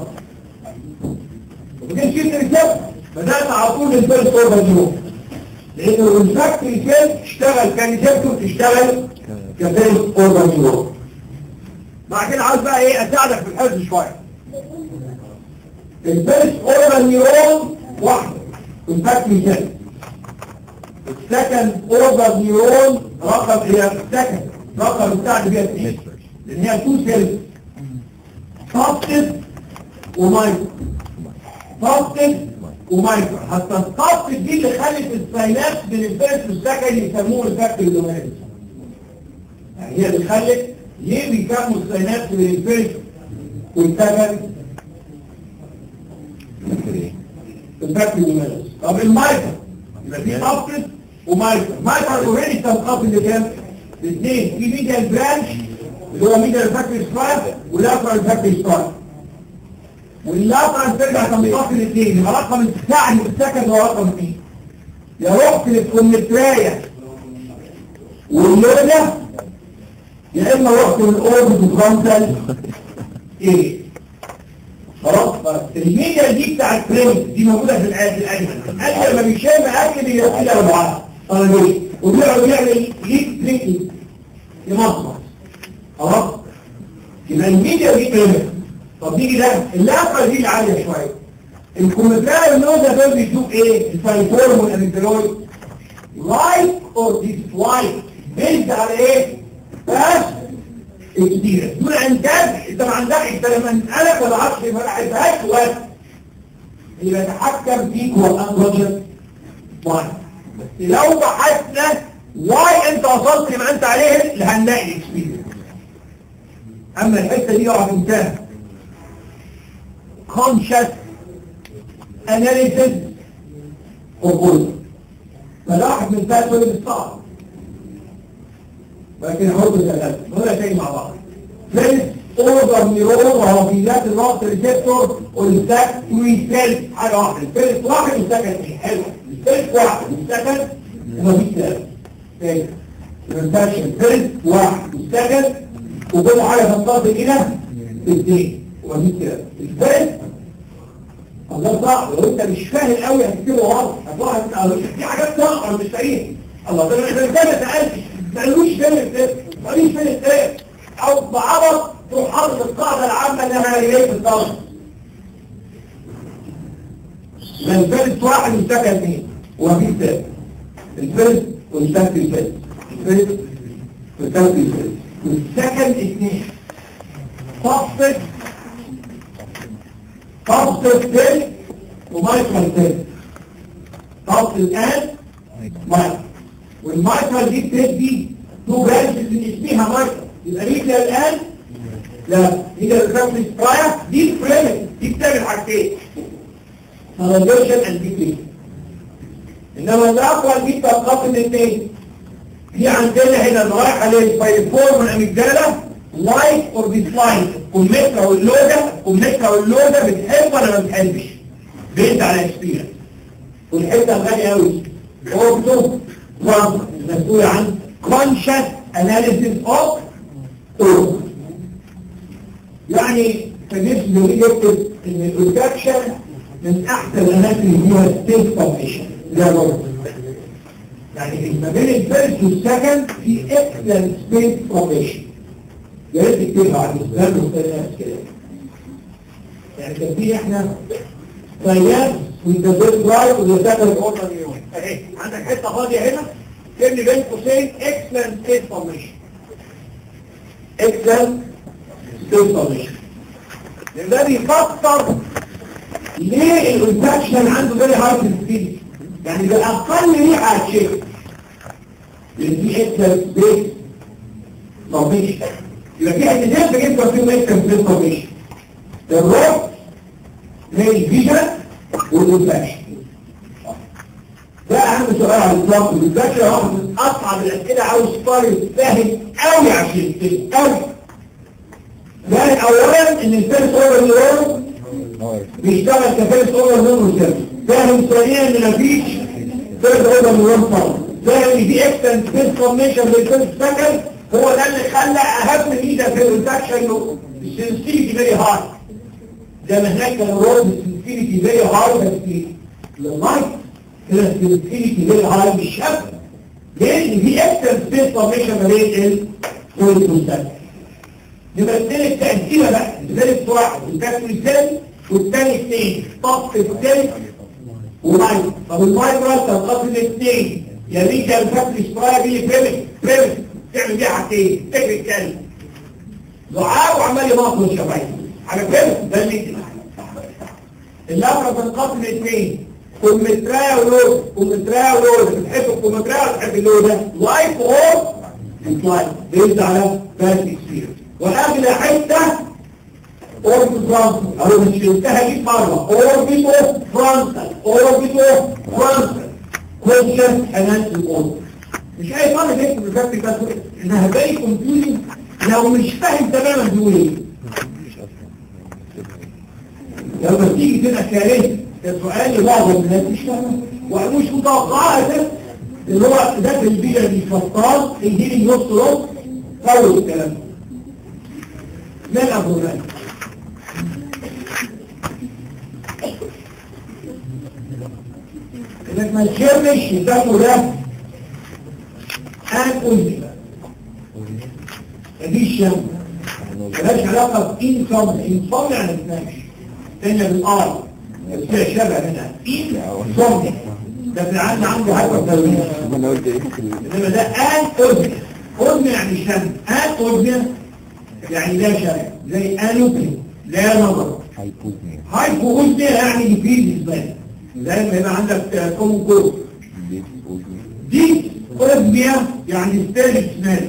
وكان شيء ريسبتور بدأت على طول الفيرست اوردر نيورون لأن الفاكتوري سيل تشتغل كريسبتور تشتغل كفيرست اوردر نيورون بعد كده عاوز بقى ايه اساعدك في الحفظ شويه الفيرست اوردر نيورون واحده الفاكتوري سيل السكند اوردر نيورون رقم هي السكند رقم بتاعتي بيها ايه لان هي تو سيلز سبستنس ومايكرو سبستنس ومايكرو حتى السبستنس دي اللي خلت الساينابس بين الفيرست والسكند يسموه الفاكتوري دومينانس يعني هي اللي خلت ليه بيسموا الساينابس بين الفيرست والسكند الفاكتوري دومينانس طب المايكرو يبقى في سبستنس ومايكرو مايكرو اوريدي تنقسم لكام؟ الاثنين في ميديال برانش اللي هو ميديال فاكتوري سترايب واللاترال فاكتوري سترايب واللاترال ترجع تنقسم الاثنين يبقى رقم الثاني والسكند هو رقم اثنين يا رحت للكونترايا والليله يا اما رحت للاوربت فرونتال ايه خلاص الميديال دي بتاع الفريم دي موجوده في العادي الادمى الادمى لما بيشم اكل بيروح لها وبعضها طيب ليه وبيقعد يعمل ليك تريكي يمصمص خلاص يبقى الميديا دي كده طب نيجي ده اللفه دي العاليه شويه الكومترايا النوزه دول بيشوف ايه السايتورم والاميجدالويد لايك اور ديسلايك بيزد على ايه بس كتير دول عندك انت ما عندكش انت لما انقلب ما تعرفش ما عرفتهاش وقت اللي بيتحكم فيك هو الاندروجين واي بس لو بحثنا واي انت وصلت لما انت عليه اللي هنلاقي الاكسبيرينس اما الحته دي يقعد انتهى conscious analysis of all فده واحد من ثلاث ولد الصعب. ولكن هقول ثلاثة نقولها تاني مع بعض. فيرست اوردر نيرون وهو في ذات الوقت ريسبتور والسكند سيل حاجه واحده. الفيرست واحد والسكند اثنين. حلو. الفيرست واحد والسكند ومفيش ثلاثه. تاني. الانتشن فيرست واحد والسكند وكل حاجه تنتقل الى اثنين ومفيش ثلاثه. الفيرست الله صعب. لو انت مش فاهم قوي هتكتبه غلط هتلاحظ في حاجات صعبه انا مش فاهمها. الله ده انا ازاي ما سالتش ما قالوش فين الفيرست ما قالوش فين الثالث او بعبط تروح حاطط القاعده العامه انها هي الضغط. من الفيرست واحد والسكند اثنين ومفيش ثالث. الفيرست والسكند الفيرست الفيرست والسكند الفيرست والسكند اثنين تفصل تفصل سيل ومايكرال سيل. تفصل الان مايكرال والمايكرال دي سيل دي تو برانشز اللي اسمها مايكرال يبقى ليك الان لا دي الريفرنس براير دي فريم دي بتعمل حاجتين ترانزيشن اند ديكريس. انما الاقوى دي بتنقسم لاثنين. دي عندنا هنا اللي رايحه للفايفور من الاميجدالا لايك اور ديسلايك. الكمثرى واللوده الكمثرى واللوده بتحب ولا ما بتحبش؟ بيت على اكسبيرينس. والحته الغاليه قوي اورتو فرانك مسؤول عن كونشس اناليسيس اوف اورتو. يعني فجيت لو يكتب ان الريدكشن من احسن الاماكن اللي فيها ستيت فورميشن لا برضه. يعني ما بين الفيرست والسكند في اكسلنت ستيت فورميشن. يا ريت تكتبها على الاسلام والناس كده. يعني كان في احنا طيات وذا بيست رايت وذا سكند اوردر نيورون. اهي عندك حته فاضيه هنا تبني بين قوسين اكسلنت ستيت فورميشن. اكسلنت ستيت لأن ده بيفسر ليه الانفكشن عنده فيري هاي سنسيتيفيتي. يعني بالأقل ليه هتشيك لأن في اكسل بيت فورميشن يبقى في حتتين بجيب فيهم اكسل بيت فورميشن. الروح زي الفيجن والانفكشن. ده أهم سؤال على الإطلاق. الانفكشن واحد من أصعب الأسئلة عاوز طالب فاهم قوي عشان كده قوي. يعني اولا ان الفيرست اوردر نيورون بيشتغل كفيرست اوردر نيورون سيرفيس. فاهم ثانيا ان مفيش فيرست اوردر نيورون فاهم. فاهم ان في اكستنت سبيس فورميشن بالفيرست سكند هو ده اللي خلى اهم ميزه في الانفكشن انه السنسيتيفيتي فيري هاي. زي ما هناك كان الروز السنسيتيفيتي فيري هاي بس لللايت كده السنسيتيفيتي فيري هاي مش شاب. لان في اكستنت سبيس فورميشن ما بين الفيرست والسكند. يبقى الاثنين التأثيرة بقى الثالث واحد والثالث الثاني والثاني اثنين طف الثالث ومايكرال. طب المايكرال تنقسم الاثنين يا ريجا الفاكتوري سبراير دي بريمت بريمت تعمل بيها حاجتين تجري الثاني دعاء وعمال يباطل الشبعين على بريمت ده اللي الأخرى تنقسم الاثنين كومترايا ولود كومترايا ولود بتحب الكومترايا وتحب اللود ده لايف اور لايف بيزد على فاست اكسبيرينس. واغلى حته اوربيتو فرونتال او مش شلتها دي مره اوربيتو فرونتال اوربيتو فرونتال كويشن انانس الاوربيتو. مش اي طالب يكتب الفكره كده انها باقي كونفيوجن لو مش فاهم تماما بيقول ايه. لما تيجي كده كارثه السؤال لبعض الناس مش فاهمه ومش متوقعه ده اللي هو ده في البيئه دي فطار يديني نص نص فوق الكلام ده. ما الأبواب؟ إنك ما تشمش الدم ده أنا أذني مفيش شم ملاش علاقة بإنصام إنصام يعني متنامش تانية بالآر فيها شبه منها إنصام ده في العالم عنده حاجة تدوية إنما ده آن أذني أذني يعني شم آن أذني يعني لا شيء زي انوبي لا نظر هايبوزنيا هايبوزنيا يعني ديفيز ازاي زي ما يبقى عندك كومون كود دي اوزنيا يعني ستيج سمال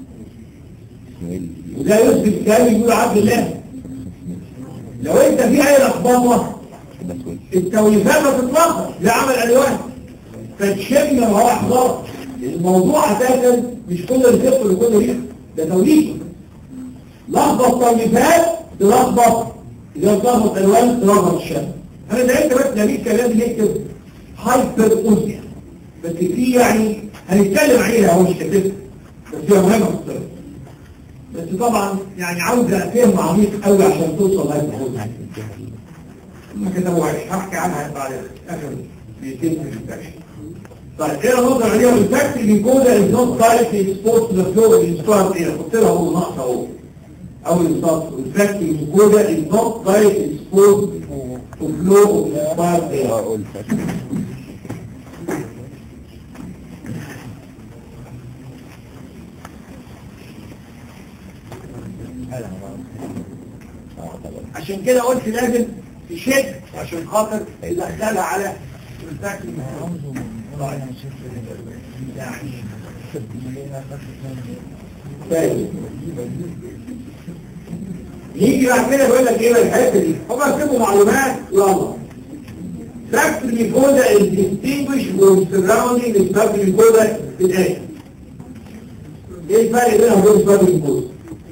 وده يثبت كلام يقول عبد الله لو انت في اي لخبطه التوليفات ما تتلخبط ده عمل الوان فتشم روائح غلط. الموضوع اساسا مش كل الفقه وكل ريح، ده توليد. لخبط طالبات تلخبط، اذا تلخبط الوان تلخبط الشم. انا دعيت بس نبيل كلام نكتب هايبر اوزيا، بس في يعني هنتكلم عليها، هو مش كتبت بس هي مهمه في الطب. بس طبعا يعني عاوزه فهم عميق قوي عشان توصل لهذه الحدود. ما كتبوهاش، هحكي عنها بعد اخر دقيقتين في الانفكشن. طيب ايه نقدر عليها؟ الانفكشن الجلوكوزا از نوت دايركتلي اكسبوزد تو ذا فلو انسبايرد اير. قلت لها هو ناقصه اهو. اول سطر الانفكشن الجلوكوزا از نوت دايركتلي اكسبوزد تو فلو انسبايرد اير. عشان كده قلت لازم تشد عشان خاطر تدخلها على الفاكر يعني طيب يجي بعد كده يقول لك ايه الحته دي؟ هم يكتبوا معلومات يلا. فاكر الجلوكوزا is distinguished from surrounding the فاكر الجلوكوزا في الاخر. ايه الفرق بينها وبين فاكر الجلوكوزا؟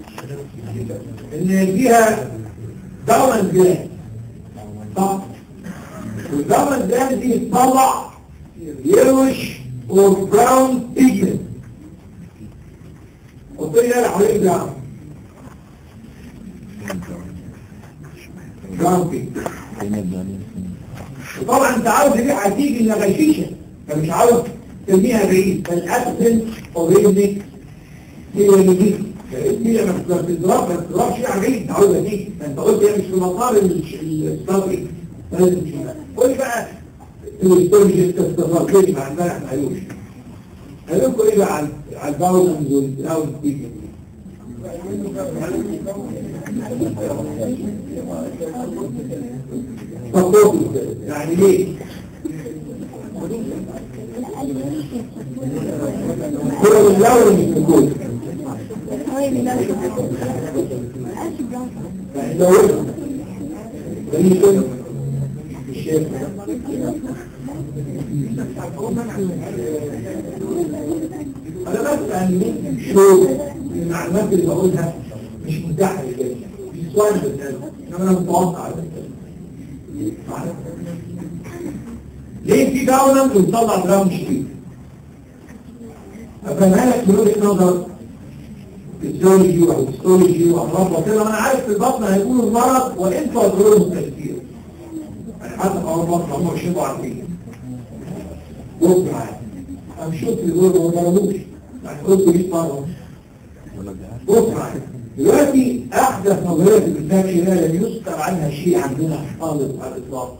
ان فيها داون جلاند صح؟ والداون جلاند دي تطلع يلوش او براون بيجمنت. قلت لي انا حواليك ده براون بيجمنت. وطبعا انت عاوز دي هتيجي انها غشيشه، فمش عاوز ترميها بعيد. فالاسنس اوريجينيك هي اللي دي دي لما بتضرب ما بتضربش شيء عجيب عاوزه دي. فانت قلت هي مش في مطار الصدري لازم تشيلها. قول بقى الاستورج تستغرب لي مع امبارح ما قالوش. قالوا لكم ايه بقى على الباوزنز والبراون بيجن؟ يعني ليه؟ كل اللون مش موجود. أنا بس يعني شو المعلومات اللي بقولها مش متاحة للجميع، مش سؤال بسأله، إنما أنا متوقع على ذلك. ليه في دولة بنطلع براون شديد؟ أفهمها لك من وجهة نظر الفيزيولوجي والهيستولوجي وأمراض وكده. أنا عارف في البطن هيكون المرض وإنت وظروف مختلفين. يعني حتى في البطن هم مش هيبقوا عارفين. بص معايا. أنا مش قلت لدول ما ضربوش. يعني قلت مية مرة. بص معايا. دلوقتي أحدث نظرية الإنسان لم يذكر عنها شيء عندنا خالص على الإطلاق.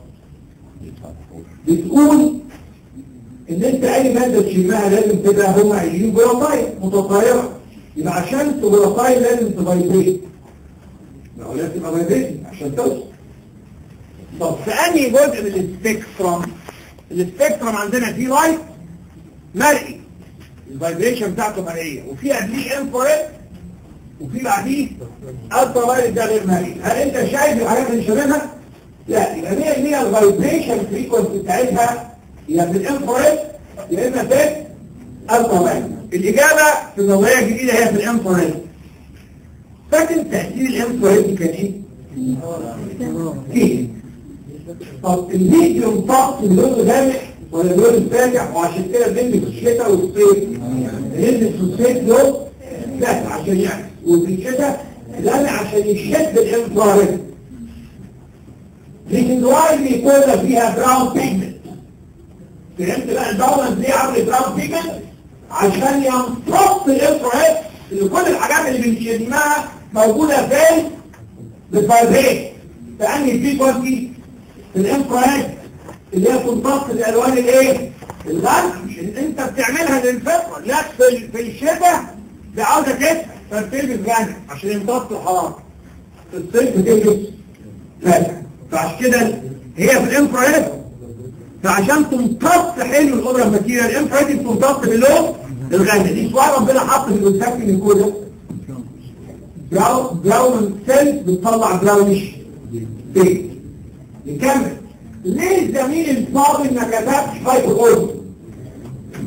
بتقول ان انت اي مادة تشمها لازم تبقى هم عشرين بروتايل متطايرة. يبقى عشان تبروتايل لازم تفايبريت. لو لازم تبقى فايبريت عشان توصل. طب في انهي جزء من السبيكترم؟ السبيكترم عندنا فيه لايت مرئي، الفايبريشن بتاعته مرئية، وفي قبليه انفراريد، وفي بعديه الترا فايوليت ده غير مرئي. هل انت شايف الحاجات اللي شبهها؟ لا، يبقى هي هي الفايبريشن فريكونسي بتاعتها يا في الانفراريد يا اما في الترا. الاجابه في النظريه الجديده هي في الانفراريد. فاكر تاثير الانفراريد كان ايه؟ كده. طب الميديوم طاقه اللون غامق ولا اللون الفاتح؟ وعشان كده بنلبس في الشتاء والصيف. بنلبس في الصيف لون فاتح عشان يعكس، وفي الشتاء غامق عشان يشد الانفراريد. لكن واي بيكون فيها براون بيجمنت. فهمت بقى الباولنس ليه عامل براون بيجمنت؟ عشان يمتص الانفراريد اللي كل الحاجات اللي بنشمها موجوده فين؟ بالفايبريت. فانهي فريكونسي؟ في الانفراريد اللي هي تمتص الالوان الايه؟ الغامقه. مش انت بتعملها للفطره، لا في في الشتاء دي عاوزه كده فبتلبس غامق عشان يمتص الحراره. في الصيف بتلبس فاتح. فعشان كده هي في الانفراريد. فعشان تمتص حلو الاوبرا ماتيريال الانفراريد بتمتص باللون الغامق. دي سؤال ربنا حط في الانسكت من كده. براون براون سيل بتطلع براونش بيج. نكمل. ليه الزميل الفاضل ما كتبش فايبر اورد؟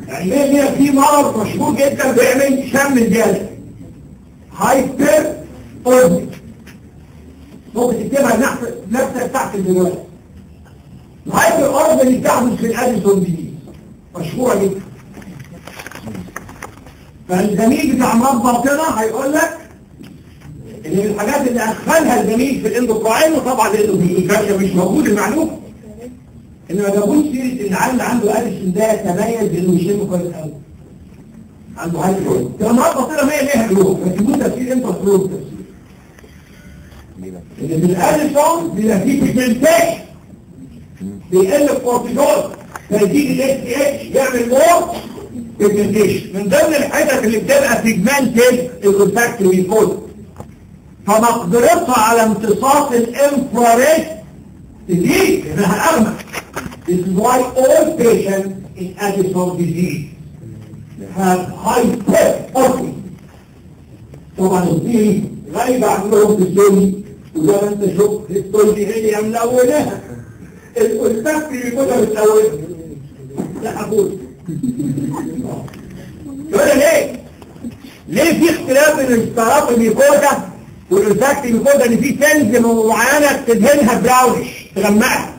يعني هي في مرض مشهور جدا بيعمل شم الجلد هايبر اوربي، ممكن تكتبها نفسك تحت الجوال. الهايبر اوربي اللي بتحدث في الاديسون دي مشهوره جدا. فالزميل بتاع مرض باطنه هيقول لك ان من الحاجات اللي ادخلها الزميل في الاندوكراين، وطبعا لانه في الانفكشن مش موجود المعلومه، ان ما جابوش سيره ان العيل عنده اديسون ده تميز بانه يشم كويس قوي. عنده هايبر اوربي. كان مرض باطنه هي ليها حلول، بس يكون تفسير انت تفسير تفسير. ان في الاديسون بيبقى فيه بيجمنتيشن، بيقل الكورتيزول، فيزيد الاس تي اتش يعمل مور بيجمنتيشن. من ضمن الحتت اللي بتبقى بيجمنتد الكونتاكت ميكوزا، فمقدرتها على امتصاص الانفراريد تزيد انها اغمى. This is why all patients in Addison disease have hypertrophy. طبعا الدي غايبة عندهم في السوري، وزي ما انت شفت السوري هي من اولها الكونتاكت ميكوزا بتأولها. لا اقول يقول ليه؟ ليه في اختلاف بين الاستعراض الميكوزا والانفكت الميكوزا؟ ان في سيلز معينه تدهنها براونش تغمقها،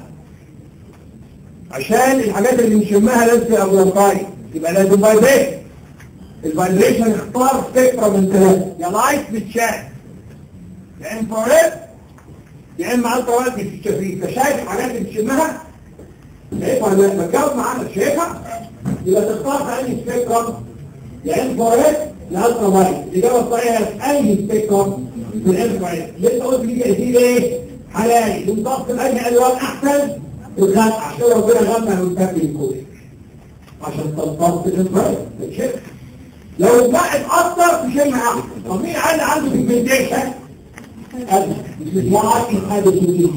عشان الحاجات اللي بنشمها لازم تبقى بلانتاي، يبقى لازم فايبريشن. الفايبريشن اختار سبيكترم من ثلاثه، يا لايت بتشاف، يا انفراريد، يا اما الترا وايلد بتشوفيه. فشايف الحاجات اللي بتشمها شايفها ولا ما تجاوب معانا شايفها؟ يبقى تختار في اي سبيكترم، يا انفراريد يا الترا وايلد. الاجابه الصحيحه في اي سبيكترم في الانفراريد. لسه قلت لي دي ايه؟ حلالي بنضغط اي الوان احسن والغاء، عشان ربنا غنى والكافي الكويس عشان تنضبط الانفراريد. تشوف لو بقت اكتر تشم احسن. طب مين قال عنده بيجمنتيشن؟ قال واعي هذا الجديد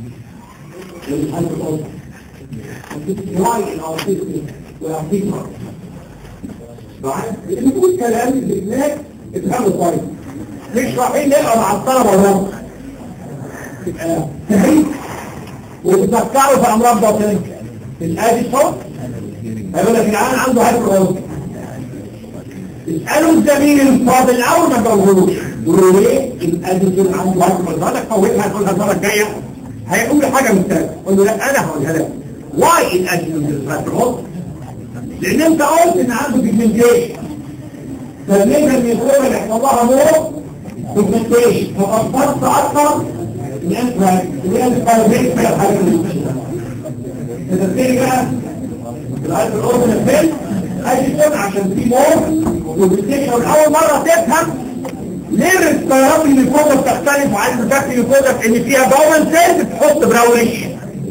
واعي العاطفي والعاطفه معايا بنقول كلام اللي هناك افهموا كويس، مش رايحين نقرا مع الطلبه ولا تبقى تهيئ وتفكروا في امراض باطنيه. الاديسون هيقول لك العيان عنده هايبر اوربي، اسالوا الزميل الفاضل الاول ما جاوبوش، يقولوا ليه الاديسون عنده هايبر اوربي؟ لك فوتها هتقولها المره الجايه هيقول حاجه مختلفه. قول له لا انا هقولها لك. واي الاديسون هايبر اوربي؟ لان انت قلت ان عنده بيجمنتيشن، فالليجا الميكروبا اللي احنا لها مور بيجمنتيشن، ففكرت اكتر ان انت ان انت قلبين فيها الحاجات اللي بتشتغل. تبتدي بقى الهايبر اوربي فين؟ اديسون عشان في مور وبيجمنتيشن. اول مره تفهم ليه التيارات الميكروبا بتختلف عن الانفكت الميكروبا في ان فيها باول سيل بتحط براونش.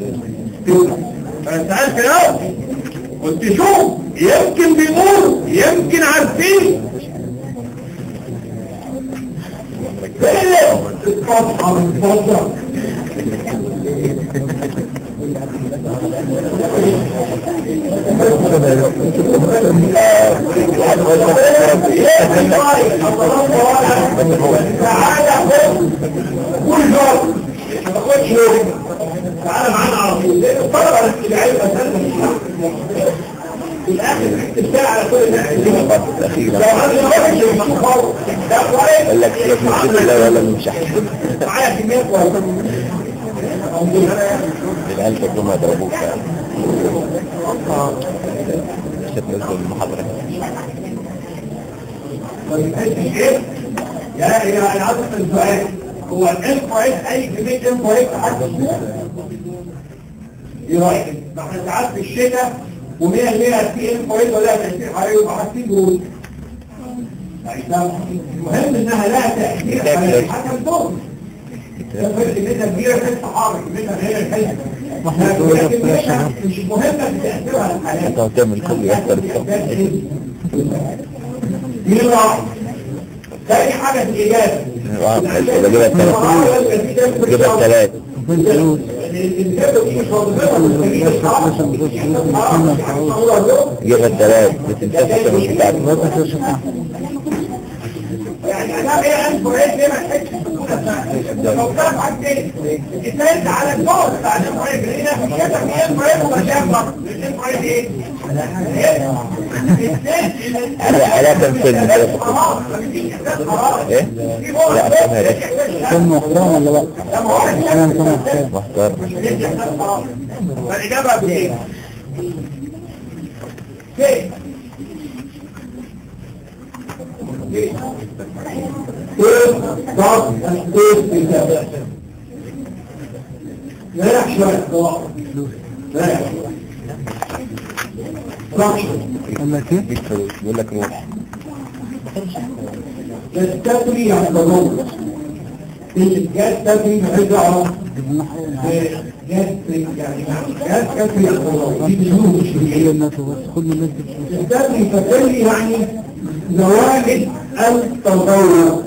فانا سالت الاول قلت شوف يمكن بيقولوا يمكن عارفين ايه الفتحة من فتحة تعالى خد كل جار ما تاخدش يوم، تعالى معانا على طول. لان الطلبة العلم اساسا في الاخر تبتاع على كل الناس الأخيرة قال لك لازم نشوف الله ولا مش أحسن معايا كمية كويسة العيال كلهم هيضربوك مش هتنزل المحاضرة. طيب ايه؟ يا يا انا عايز اسال سؤال، هو الانفرايد اي كمية انفرايد حتى الشتاء؟ ايه رايك؟ ما احنا ساعات في الشتاء ومية المية في انفرايد ولا تأثير حراري ويبقى حاسين جهود. المهم انها لها تأثير حراري حتى الدور. تفرق كميتها كبيرة في الصحاري، كميتها غير الحلم. لكن مش مهمة في تأثيرها الحراري. انت هتعمل كل يحضر الكلام. مين راح؟ تاني حاجة في الإجابة. اه بجيبها الثلاث بجيبها الثلاث جيبها الثلاث بتنتفع مش بتاعتك. يعني انا ايه انت ايه ليه ما تحكيش لو تعرف حاجتين انت على الدور بعد الفريق هنا في شكل ايه الفريق ومشاكل الفريق ايه على على كم سن ايه؟ لا فهمت سن محترم ولا لا؟ انا سن محترم محترم. فالاجابه بايه؟ كيف؟ كيف؟ ضغط الكيف بالذات رايح شويه ضغط رايح ولا كيف؟ بيقول لك روح يستفري عن الضغط يستفري بحجة جاز يعني جاز كفري عن الضغط دي بشهور مش هي الناس بس كل الناس يستفري فتري يعني زوال التطور.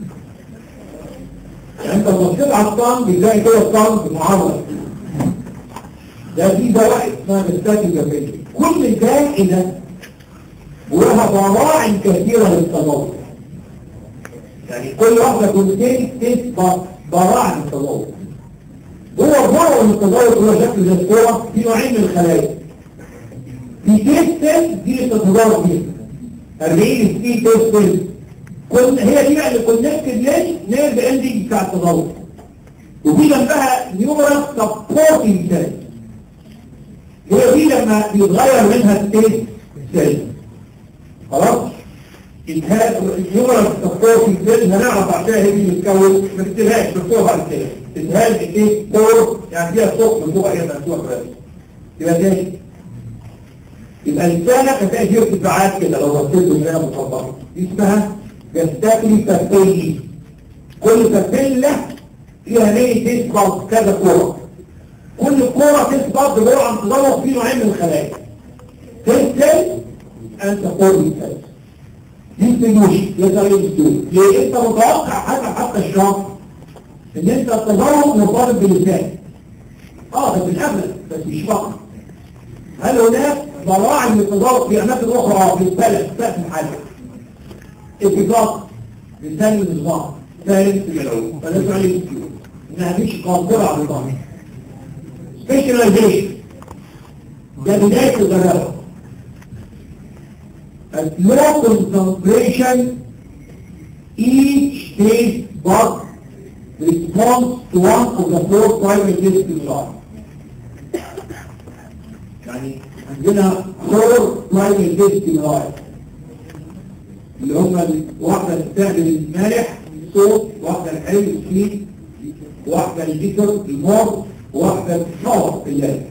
انت بصيت على الطن بتلاقي كده الطن معرض ده في دواء اسمها مستاتيكافيل كل دائرة ولها براعم كثيرة للتطور يعني كل واحدة كنتين تثبت براعم التطور هو براعم التطور هو شكل زي الكورة في نوعين من الخلايا في تيستل دي التطور فيها أربعين في تيستل كل هي دي بقى اللي كونكتد ليش نيرف اندنج بتاع التطور وفي جنبها نيورال سبورتنج سيل هي دي لما يتغير منها التيست سيل خلاص النيورال سبورتنج سيل هنعرف عشان هي دي بتتكون ما تكتبهاش مكتوبه بعد كده تتهال التيست كور يعني فيها صوت مكتوبه هي مكتوبه بس يبقى تاني يبقى لسانك هتلاقي فيه ارتفاعات كده لو بصيت لسانك مخبطه دي اسمها جستاكلي فابيلي كل فابيلة فيها ليه تثبت كذا كورة كل كورة تثبت بجرعة عن تدور في نوعين من الخلايا تثبت انت قربي تثبت دي تنوش يزال يستوي ليه انت متوقع حتى حتى الشهر ان انت التدور مرتبط باللسان اه ده في الامل بس مش فقط هل هناك براعم للتدور في اماكن اخرى في البلد في الحاجة اتفاق لسان النظام ثالث في العلوم فلازم عليه السيول انها مش قاطرة على النظام سبيشاليزيشن ده بداية الغرابة low concentration each taste bud responds to one of the four primary stimuli يعني عندنا four primary stimuli اللي هم واحدة تستخدم المالح الصوت واحدة الحلو السويت واحدة الجيتر المور واحدة النور الليل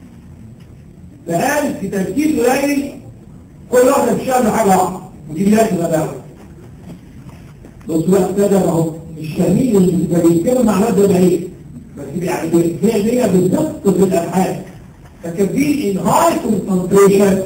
فقال في تركيز قليل كل واحدة بتشتغل حاجة واحدة ودي بداية الغباوة بص بقى ابتدى اهو مش فاهمين اللي بيتكلموا مع مادة بعيد بس يعني هي هي بالضبط في الأبحاث فكاتبين in high concentration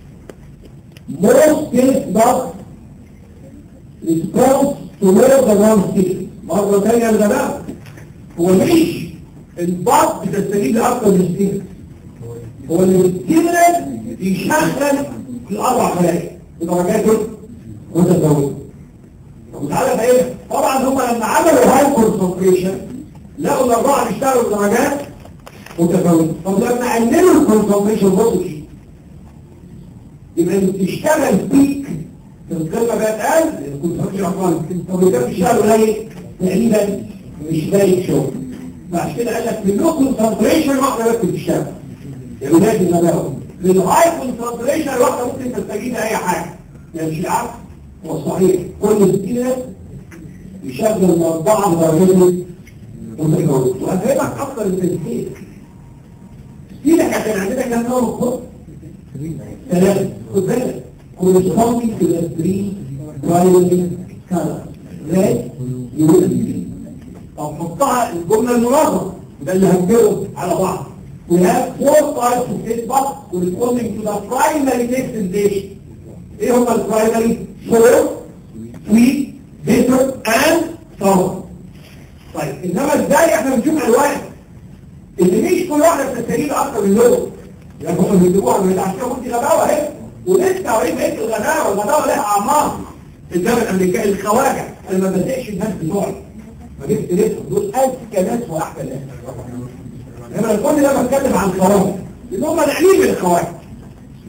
most taste buds response to more than one state مرة ثانية الغباء هو ليش البعض بتستجيب لأكثر من ستيت هو اللي بيستمر يشغل الأربع خلايا بدرجات متفاوتة وتعالى فايه طبعا هم لما عملوا هاي كونسنتريشن لقوا الأربعة بيشتغلوا بدرجات متفاوتة طب لما قللوا الكونسنتريشن بصوا فيه يبقى اللي بتشتغل بيك القمة بقت قال كنت فاكر أقوال طب كان الشهر قليل تقريبا مش باين شغل فعشان كده قال لك في اللو كونسنتريشن واحدة بس بتشتغل يا ولاد النباوة في الهاي كونسنتريشن واحدة ممكن تستجيب أي حاجة يعني مش العكس هو صحيح كل ستينة يشغل الأربعة بدرجات متجاوزة وهفهمك أكثر من التسجيل ستينة كان عندنا كام نوع مخصوص؟ ثلاثة خد بالك corresponding to the three primary colors red, blue and green. طب حطها الجملة المناظرة ده اللي هنجره على بعض. We have four types of taste buds corresponding to the primary taste sensation. ايه هما البرايمري؟ sour, sweet, bitter and sour. طيب انما ازاي احنا بنشوف الوان؟ اللي مش كل واحدة بتستجيب اكتر من لون. يعني هم بيجيبوها من عشان كنت غباوة اهي. ولسه عاوزين بقيت الغداوة والغداوة لها أعمار في الدولة الأمريكية الخواجة اللي ما بدأش الناس بتوعي ما جبت لسه دول أذكى ناس وأحسن ناس لما كل ده بتكلم عن الخواجة لأن هم نعليم الخواجة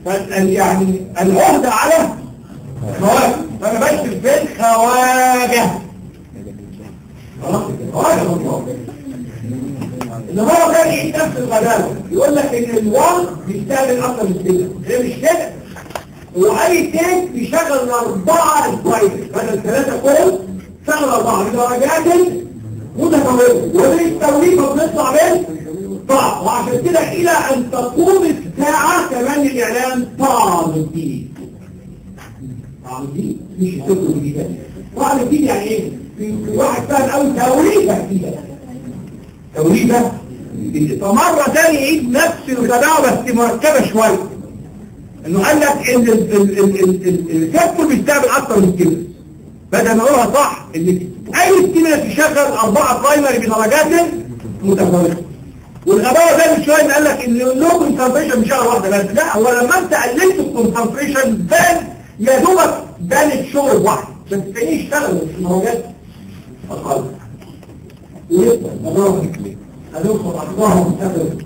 يعني العهدة على خواجة، فأنا بكتب في الخواجة خلاص خواجة الله. إن هو كان يعيد نفس الغداوة، يقول لك إن الوقت بيستقبل أكتر من كده، هي مش كده. وأي تيك بيشغل أربعة سبايدر بدل ثلاثة كل شغل أربعة بدرجات متفاوتة، وده التوليفة بنطلع بين طعم، وعشان كده إلى أن تقوم الساعة كمان الإعلام طعم جديد. طعم جديد مش السكر الجديد. طعم جديد يعني إيه؟ في واحد فاهم أوي توليفة جديدة. توليفة جديدة. فمرة تاني يعيد نفس الغداء بس مركبة شوية. إنه قال لك إن السكر بيستقبل أكتر من كده. بدل ما أقولها صح إن أي ستيمولس تشغل أربعة برايمري بدرجات متفاوتة. والغباوة ده من شوية قال لك ان اللو كونسنتريشن مش شهر واحدة بس، لا هو لما انت قللت الكونسنتريشن بان يا دوبك بانت شغل واحد عشان تلاقيه يشتغل في المواجهات اقل. ويبقى الغباوة هنوصل بعضها مستقبل.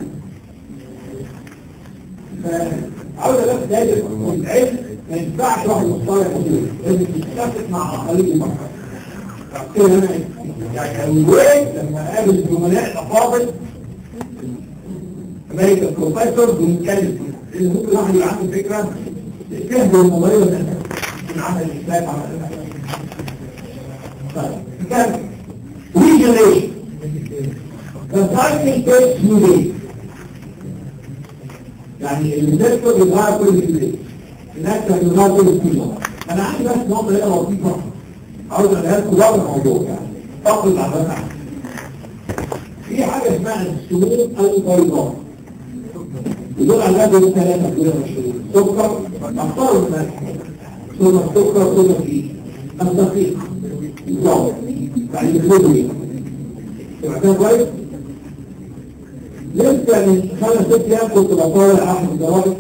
فعاوز بس داير العلم ما ينفعش واحد مصطلح كتير، لازم تتفق مع اقاليم المرحلة. كده انا يعني الوين لما قابل الزملاء الافاضل امريكا بروفيسور بنتكلم فيه، اللي ممكن واحد يبقى عنده فكره تهدر الموبايل ده من عمل الاسلام عمل طيب كان ريجنريشن the cycle takes few days، يعني الدكتور بيتغير كل few days، الناس بيتغير كل few days. انا عندي بس نقطه هنا لطيفه عاوز اقولها لكم بره الموضوع يعني فقط العبارة عنه. في حاجة اسمها السموم البيضاء. يدور على هذا الثلاثة كلها مشهورين. سكر، أخطار الملح. ثم السكر ثم فيه. الدقيق. الضوء. يعني الفضوية. سمعتها كويس؟ لسه من خمس ست أيام كنت بطالع أحمد جواب.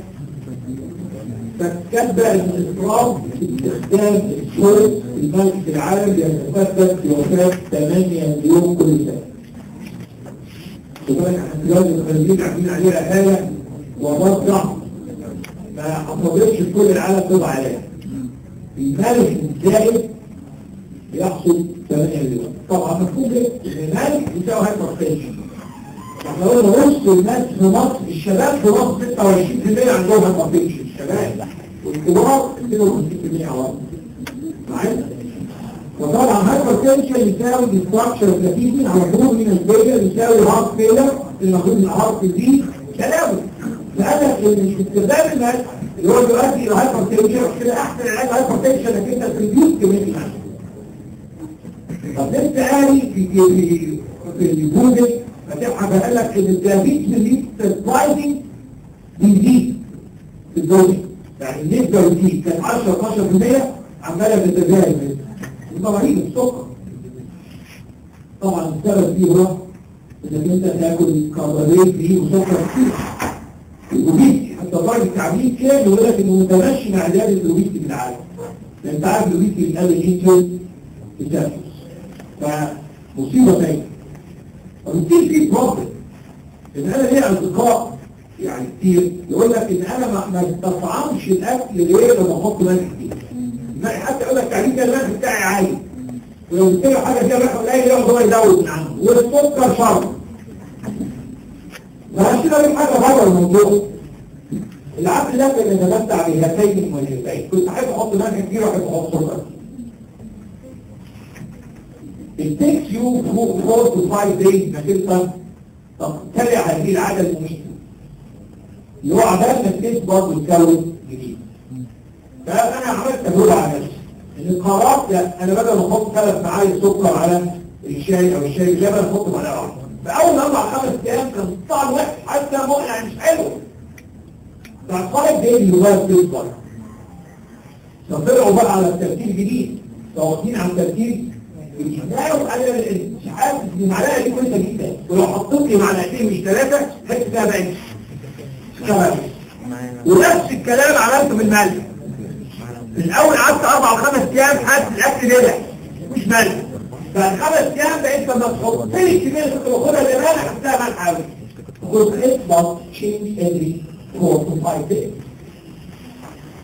فكبر الإسراف باستخدام الشرط الملك في العالم يتثبت في وفاة ثمانية مليون كل سنة. وطبعا احنا دلوقتي الخليجيين عاملين عليها آلة ومرضع ما حصلتش في كل العالم تبع عليها. الملك الزائد بيحصل ثمانية مليون. طبعا مفهوم ايه؟ الملك يساوي هايبرتنشن. احنا قلنا نص الناس في مصر، الشباب في مصر ستة وعشرين بالمية عندهم هايبرتنشن، الشباب والكبار اثنين وخمسين بالمية عوام. معايا؟ وطبعا هايبرتنشن يساوي ديستراكشر بلاتيزم على طول من الفيجر يساوي هارت فيلر، المفروض ان الهارت دي تلاوي. فقال ان استخدام المال اللي هو دلوقتي الى هايبرتنشن كده احسن علاج هايبرتنشن انك انت تريديوس كميه المال. طب لسه قاري في في في جوجل فتبحث قال لك ان الدايابيتس اللي سربرايزنج بيزيد في الدوله، يعني النسبه بتزيد كانت عشرة اتناشر بالمية عماله بتتزايد. ده مريض السكر. طبعا السبب فيه هو انك انت تاكل كربوهيدرات فيه وسكر كتير. الاوبيستي حتى درجه التعبير كان يقول لك انه متمشي مع علاج الاوبيستي في العالم. لان انت عارف الاوبيستي بيقلل الانسولين بتاعه. فمصيبه ثانيه. فبتصير فيه بروبلم. ان انا ليا اصدقاء يعني كتير يقول لك ان انا ما بستطعمش الاكل غير لما احط ملح كتير. حتى يقول لك تعليم الملح بتاعي عالي، ولو قلت له حاجه فيها ملح قليل يقعد هو يزود من عنده، والسكر شرط. فعشان كده اقول حاجه بره الموضوع. العقل ده كان يتمتع بهاتين المميزتين، كنت احب احط ملح كتير واحب احط سكر. It takes you four to five days انك انت تتبع هذه العاده المميته. اللي هو عادات انك برضه تكون جديد. فأنا عملت تجربة على نفسي إن القرارات أنا بدل ما أحط ثلاث معالق سكر على الشاي أو الشاي اللبن أحطه معلقة واحدة. فأول ما أربع خمس أيام كان طعم وحش حتى يعني مش حلو. بعد خمس دقايق اللغات بيكبر. فطلعوا بقى على الترتيب الجديد، واخدين على الترتيب الجديد. لا أنا مش عارف إن المعلقة دي كويسة جدا، ولو حطيت لي معلقتين مش ثلاثة حتى فيها بقى شباب. ونفس الكلام عملته بالملح. في الأول قعدت أربع وخمس أيام حاسس الأكل ليلة مش ملح. بعد خمس أيام بقيت لما تحط لي الكمية اللي كنت باخدها للملح حسيتها ملح قوي. قلت إطلق change every four to five days.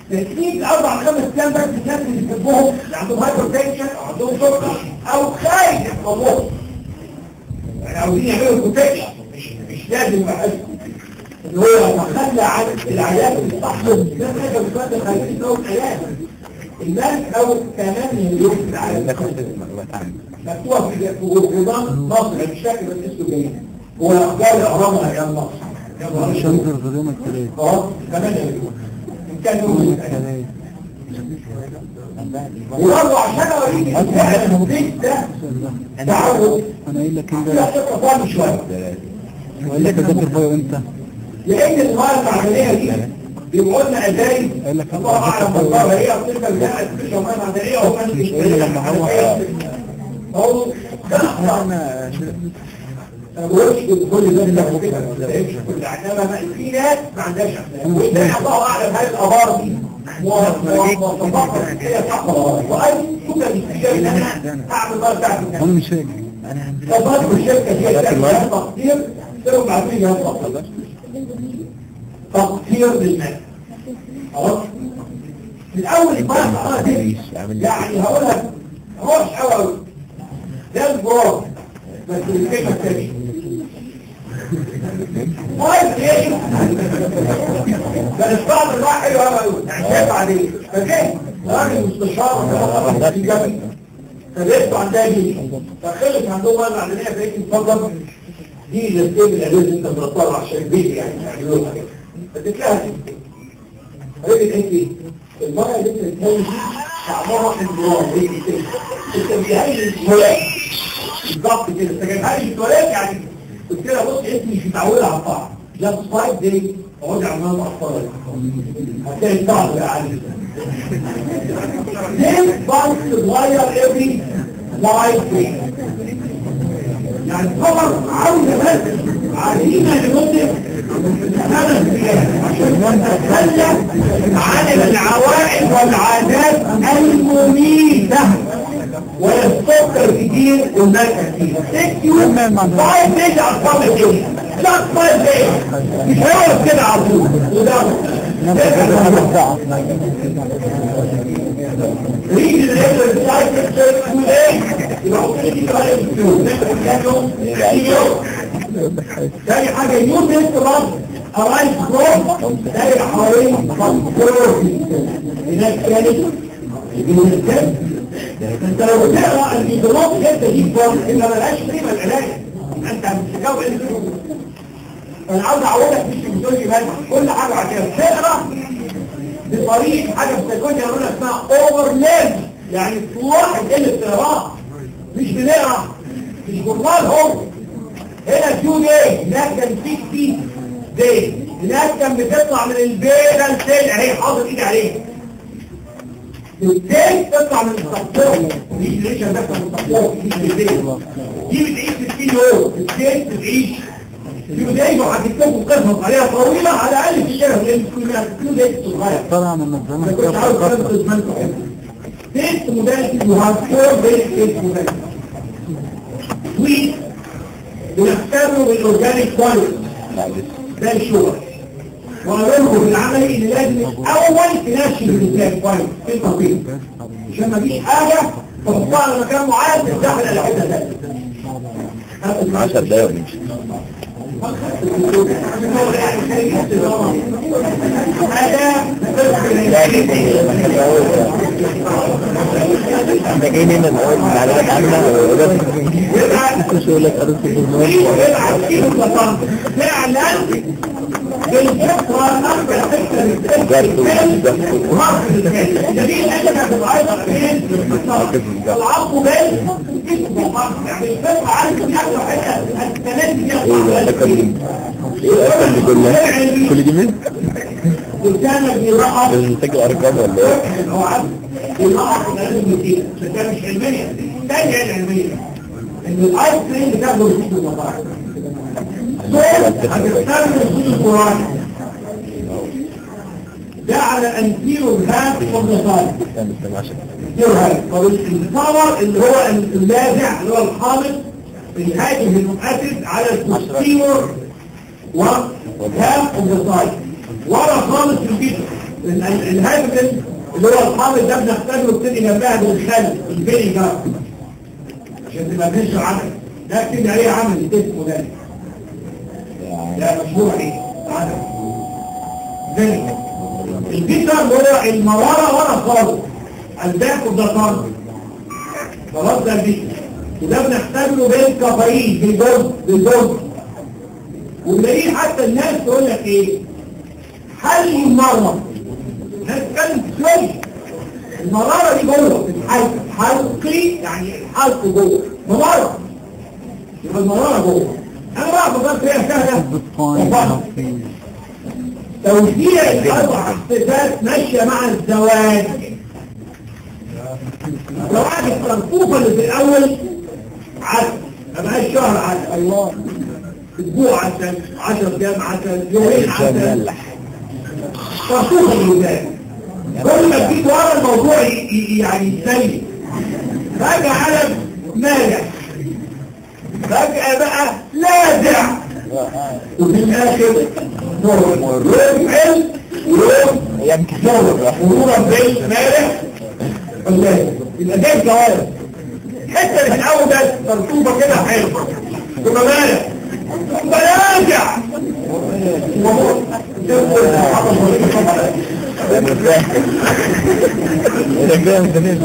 تكنيك اربع خمس ايام بس الناس اللي بيحبوهم اللي عندهم هايبرتنشن او عندهم سكر او خايف يحفظوهم يعني عاوزين يعملوا كوتيشن مش مش لازم يبقى اللي هو تخلى عن العلاج اللي صحته ده حاجه بتقدر خليك تقوم علاج الناس او ثمانية مليون في العالم مكتوبه في جرام مصر مش فاكر بس اسمه جاي هو الاخبار الاهرام ايام مصر مش هنظر في يوم الثلاث اه ثمانية مليون ان كان يوم وبرضه عشان اوريك البيت ده تعود انا قايل لك انت لا تتفاهم شويه وقال لك اذاكر بايو امتى؟ لان المواد العمليه دي بيقولوا لنا ازاي قال لك الله اعلم والله هي بتبقى الجهه الفكره المواد العمليه هم مش قايل لما هو هو انا ما بقولش كل ده اللي كل عتابه في ناس ما عندهاش وانت الله اعلم هل الابار دي مواصفات هي صح واي شكرا للشيء ان انا اعمل بقى بتاعتي انا مش فاكر فضلت الشركه دي تعمل تقدير سيروا بعدين يا فضل تقدير للناس خلاص الاول ما دي يعني هقول لك مش قوي ده الجروب بس الكلمه الثانيه طيب ايه ده الصعب الواحد حلو قوي يعني شايف عليه فجاه راجل مستشار في جبل فبيته عندها دي فخلت عندهم مال معدنيه فايت اتفضل دي الاسباب الالوز انت مرطلها عشان البيت يعني يعملوها كده فاديت لها دي قالت انت الميه اللي انت بتتكلم دي طعمها حلوه هيك كده انت بيهيئ السؤال بالظبط كده انت جايبها لي السؤال يعني قلت لها بص اسمي مش متعوده على الطعم جاست فايف داي اقعدي على النار اطفال هتلاقي الطعم بقى عالي ليه بانك تتغير افري لايف داي يعني طبعا عاوزه بس عايزينها لمده خمس ايام عشان نتخلى عن العوائد والعادات المميته ولا السكر كتير والملح كتير ست يوم فايف دايز على الفاضي كده لا فايف دايز مش هيقف كده على طول وده ريد الريد سايكل سيركل ايه يبقى ممكن دي كمان الفيوم يوم يوم تاني حاجه يوم يستمر ارايز جروب تاني حوالين فانكور هناك كانت يجيبوا الكلب انت لو تقرا الجدرات جدا دي فرق ان ملهاش قيمه العلاج انت مش اللي انا عاوز اعودك مش بتقول لي كل حاجه عشان تقرا بطريقه حاجه بتكون يقولون اسمها اوفرلاب يعني واحد اللي بتقراه مش بنقرا مش جرنال هو هنا تو داي هناك كان ستين داي هناك كان بتطلع من البيضه السيل اهي حاطط ايدي عليه ازاي تطلع من التقطير مش ليش هدفها من التقطير دي بتعيش ستين يوم ازاي بتعيش في بداية وحكيتكم قصص عليها طويلة على الأقل في الشرف لأن كلها كل ده تتغير طبعا من الزمن كنت عاوز أنقذ منكم تيست موداليتي وهاردكور بيت تيست موداليتي سويت بنختبره بالأورجانيك كواليتي ده الشغل وأقولكم في العملي إن لازم أول تنشف الأورجانيك كواليتي في التطبيق عشان ما فيش حاجة تحطها على مكان معين تستحمل على حتة ثانية عشر دقايق ونمشي ده جاي لنا الاول معلومات عامه وده كل شيء لك ارض في الجمهور فعلا بالفطره نقبل العقل بال يعني الفطره عارف حاجه حاجه الثلاث دي ايه اكل كلها كل دي مين كان بيرقص بنسجل ارقام ولا ايه هو عارف بيرقص لازم يدير ده مش علميه ثانيه علميه ان الايس كريم بتاخده في المطاعم هتستخدم الصوت القرآني ده على انتيرو الهاب والنصاري انتيرو الهاب فالانتصار اللي هو اللاذع اللي هو الخالط الهاجم المؤثر على البوستيرور والهاب والنصاري ورا خالص الجسم الهيدروجين اللي هو الحامض ده بنختبره بتدي جنبها بالخل الفينيجر عشان تبقى بنشر عمل ده اكتب عليه عمل التسمو ده لا مشروع ايه عمل فينيجر البيتر اللي هو المرارة ورا خالص الباك وده طرد خلاص ده البيتر وده بنختبره بالكافيين بالجرد بالجرد ونلاقيه حتى الناس تقول لك ايه حل المرة الناس تتكلم شوية المرارة دي جوه الحلق حلقي يعني الحلق جوه مرارة يبقى المرارة جوه انا بقى فكرت فيها سهلة توزيع الاربع صفات ماشية مع الزواج الزواج الترفوفة اللي في الاول عسل ما بقاش شهر عسل الله اسبوع عسل عشر ايام عسل يومين عسل ترفوفة الوزاد كل ما تجيب ورا الموضوع يعني يسلي فجأة علم مالح فجأة بقى لاذع وفي الاخر نور يوم حلم ويوم نور مرورا بين مالح والله يبقى ده الجواب الحته اللي في الاول ده ترطوبه كده حلوه ثم مالح ثم لاذع انا فاهم انا فاهم تمام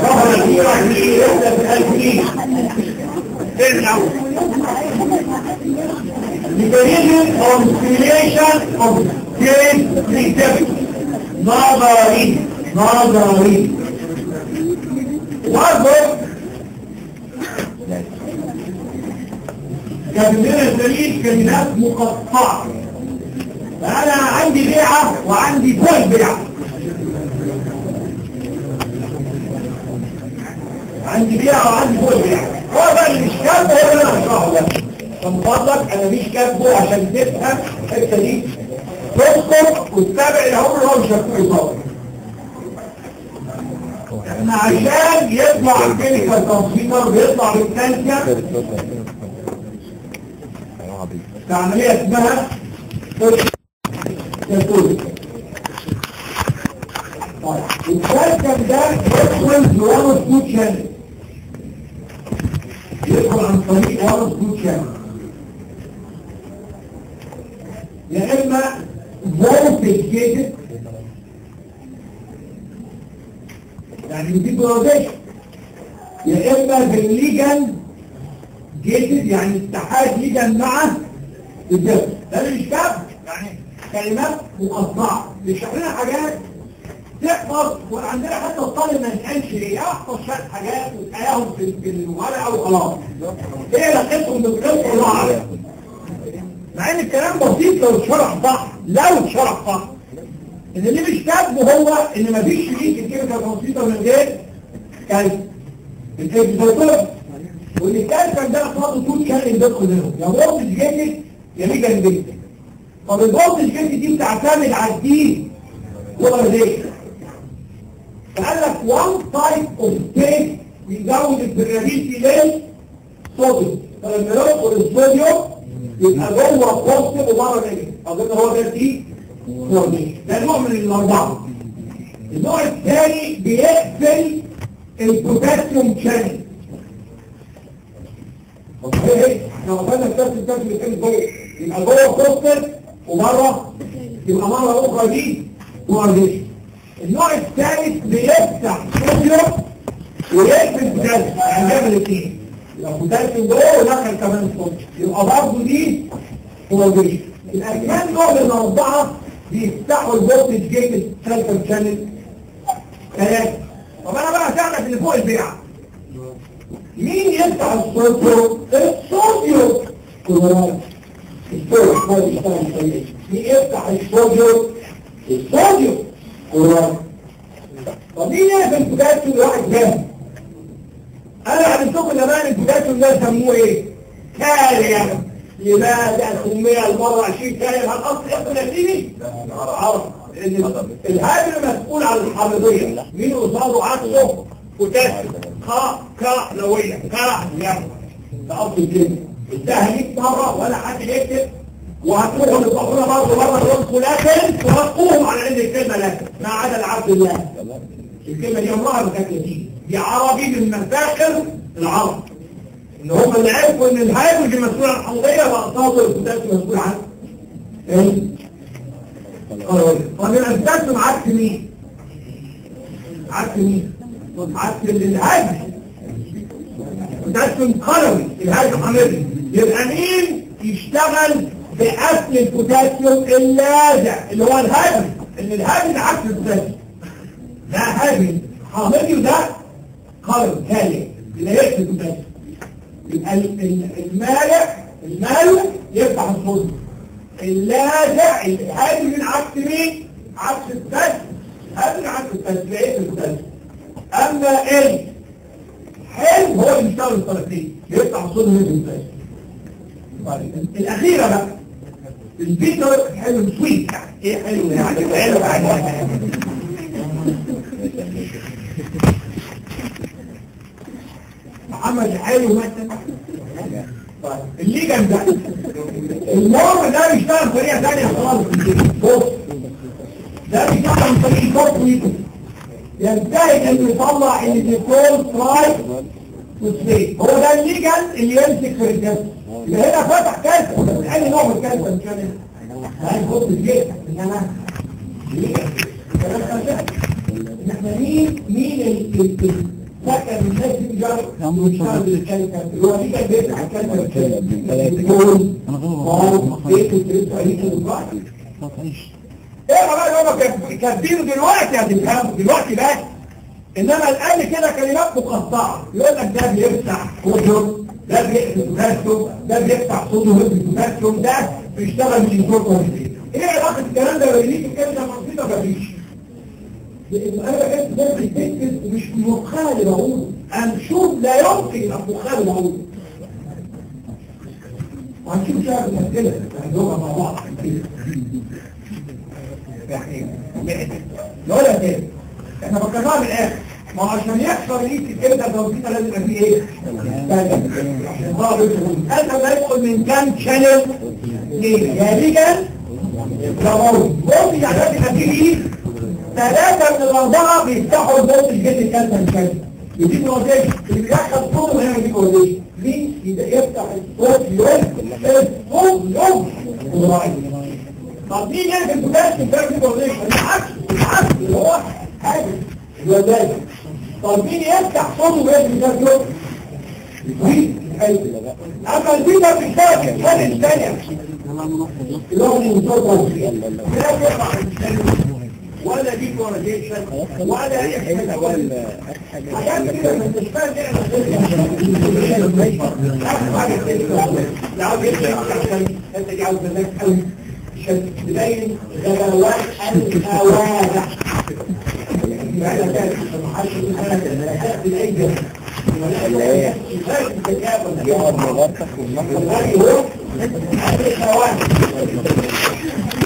mechanism of stimulation of brain receptors نظري نظري برضه كابتن الدليل كلمات مقطعه فأنا عندي بيعة وعندي كل بيعة عندي بيعة وعندي كل بيعة هو بقى اللي مش كاتبه هو اللي انا هشرحه ده من فضلك انا مش كاتبه عشان تفهم الحته دي تذكر وتتابع العمر اللي هو مش هتكون صور احنا عشان يطلع الكيميكال ترانسميتر بيطلع بالكالسيوم في عمليه اسمها الكالسيوم ده يدخل جوه الفود شانل يدخل عن طريق ورا الفود شانل يا اما فولتج جيتد يعني دي برودكشن يا اما بالليجن جيتد يعني اتحاد ليجن مع الجسم ده مش كده يعني كلمات مقطعه بيشرح لنا حاجات تحفظ وعندنا حتى الطالب ما يسالش ايه احفظ شويه حاجات وتلاقيهم في الورقه وخلاص ايه علاقتهم بالقصه ولا مع ان الكلام بسيط لو اتشرح صح لو اتشرح صح ان اللي مش كاتبه هو ان مفيش ليك الكيميكال ترانسميتر من غير كالسيوم الكالسيوم وان الكالسيوم ده اصلا طول كان بيدخل منهم يا فولتج جيتد يا ميجان جيتد طب الفولتج جيتد دي بتعتمد على الدين بولاريزيشن فقال لك one type of state بيزود الفريابيلتي للصوديوم فلما يدخل الصوديوم يبقى جوه بوزيتيف وبره نيجاتيف اظن هو ده دي ده نوع من الاربعه النوع الثاني بيقفل البوتاسيوم شانل ايه احنا وصلنا لكاس الكاس اللي كان جوه يبقى جوه بوزيتيف وبره يبقى مره اخرى دي بولاريزيشن النوع الثالث بيفتح صوديوم ويقفل بوتاسيوم يعني بيعمل الاثنين يبقى بوتاسيوم جوه ودخل كمان صوديوم يبقى برضه دي بولاريزيشن الأجمان دول الأربعة بيفتحوا الفولتج جيتد سيلفر شانل ثلاثة طب أنا بقى أساعدك اللي فوق البيعة مين يفتح الصوديوم؟ الصوديوم كلورات الصوديوم ما بيشتغل شوية مين يفتح الصوديوم؟ الصوديوم كلورات طب مين يقفل البوتاسيوم لواحد جامد؟ أنا علمتكم زمان البوتاسيوم ده سموه إيه؟ كاليوم لماذا سمي المرة عشرين كلمة الأصل يكون نتيجي؟ عرف الهاجر مسؤول عن الحامضية مين قصاده عكسه؟ بوتاسيوم خاء كاء لوية كاء يم ده أصل الكلمة انتهى ليك مرة ولا حد يكتب وهتروحوا للطابونه برضه بره نقولكم لكن توقوهم على ان الكلمه لكن ما عدا العبد الله. الكلمه دي عمرها ما كانت لتيجي، دي عربي من مفاخر العرب ان هم اللي عرفوا ان الهيدروجين مسؤول عن الحمضيه واقطاب البوتاسيوم مسؤول عن ايه؟ طب البوتاسيوم عكس مين؟ عكس مين؟ عكس الهيدروجين. البوتاسيوم قلوي، الهيدروجين حمضي. يبقى مين يشتغل بقتل البوتاسيوم اللاذع اللي هو الهيدروجين، ان الهيدروجين عكس البوتاسيوم. ده هيدروجين حامضي وده قلوي كالي اللي يقتل البوتاسيوم. يبقى المالح المالح يفتح الصدر، اللاذع الهيدروجين عكس مين؟ عكس البوتاسيوم. هذا عكس البوتاسيوم لقيت البوتاسيوم. اما ال حلو هو اللي بيشتغل الطرفين يفتح الصدر من البوتاسيوم. الأخيرة بقى البيتر حلو سويت. ايه حلو يعني؟ حلو يعني محمد حلو مثلا. طيب الليجن ده المور ده بيشتغل بطريقة ثانية خالص. بص ده بيشتغل بطريقة كويس ينتهي انه يطلع الديكول تراي وسليت. هو ده الليجن اللي يمسك في الجسم. يبقى هنا فتح كالسيوم. اي نوع من الكالسيوم مش كده؟ هاي بص الجسم انما احنا مين مين اللي سكن الناس دي جرب يشتغل بالكالسيوم؟ هو اللي كان بيفتح الكالسيوم الديكول بيت التريس عليك الضغط. ايه بقى هم كاتبينه دلوقتي يا الكلام دلوقتي بس، انما الان كده كلمات مقطعه. يقول لك ده بيفتح وجهه، ده بيقتل بوتاسيوم، ده بيفتح صوته ويقتل بوتاسيوم، ده بيشتغل بالانسور كويس. ايه علاقه الكلام ده بيليك الكلمه بسيطه مفيش. لان انا بحس ده بيتكتب ومش مخالف بقوله، انشوف لا يمكن ان مخالف بقوله. وهنشوف شويه الاسئله هنجاوبها مع بعض كده. يقول لك ايه؟ احنا فكرناها من الاخر، ما هو عشان يحصل ليك الكلمه التوقيتيه لازم يبقى فيه ايه؟ عشان ضرب الحدود. انت ما يدخل من كام شانل؟ ليه؟ يا ليجن يا موت. بص يعني لازم فيه ايه؟ ثلاثه من الاربعه بيفتحوا البوت الجد الكالسيوم شانل. يجيب وظيفه اللي بيدخل صوته هنا يجيب وظيفه. مين؟ يفتح الصوت يقول الصوت يقول. طب مين يعمل البوتاسيوم بيعمل وظيفه؟ العكس العكس اللي هو حاجه الوظائف. طب مين يفتح صوته ويعمل ده يوم؟ اما البيتا بيشتغل في الحاله الثانيه اللي هو الانسور لا يقع ولا دي كورجيشن ولا اي حاجه ولا حاجات كده من الاشكال دي عاوز انت دي عاوز منك قوي عشان تبين غباوات الخوارع. يعني انا كانت محاشي انا بالاي جهه ولا شايف التجارب دي مغطى والنقل هو الخوارع.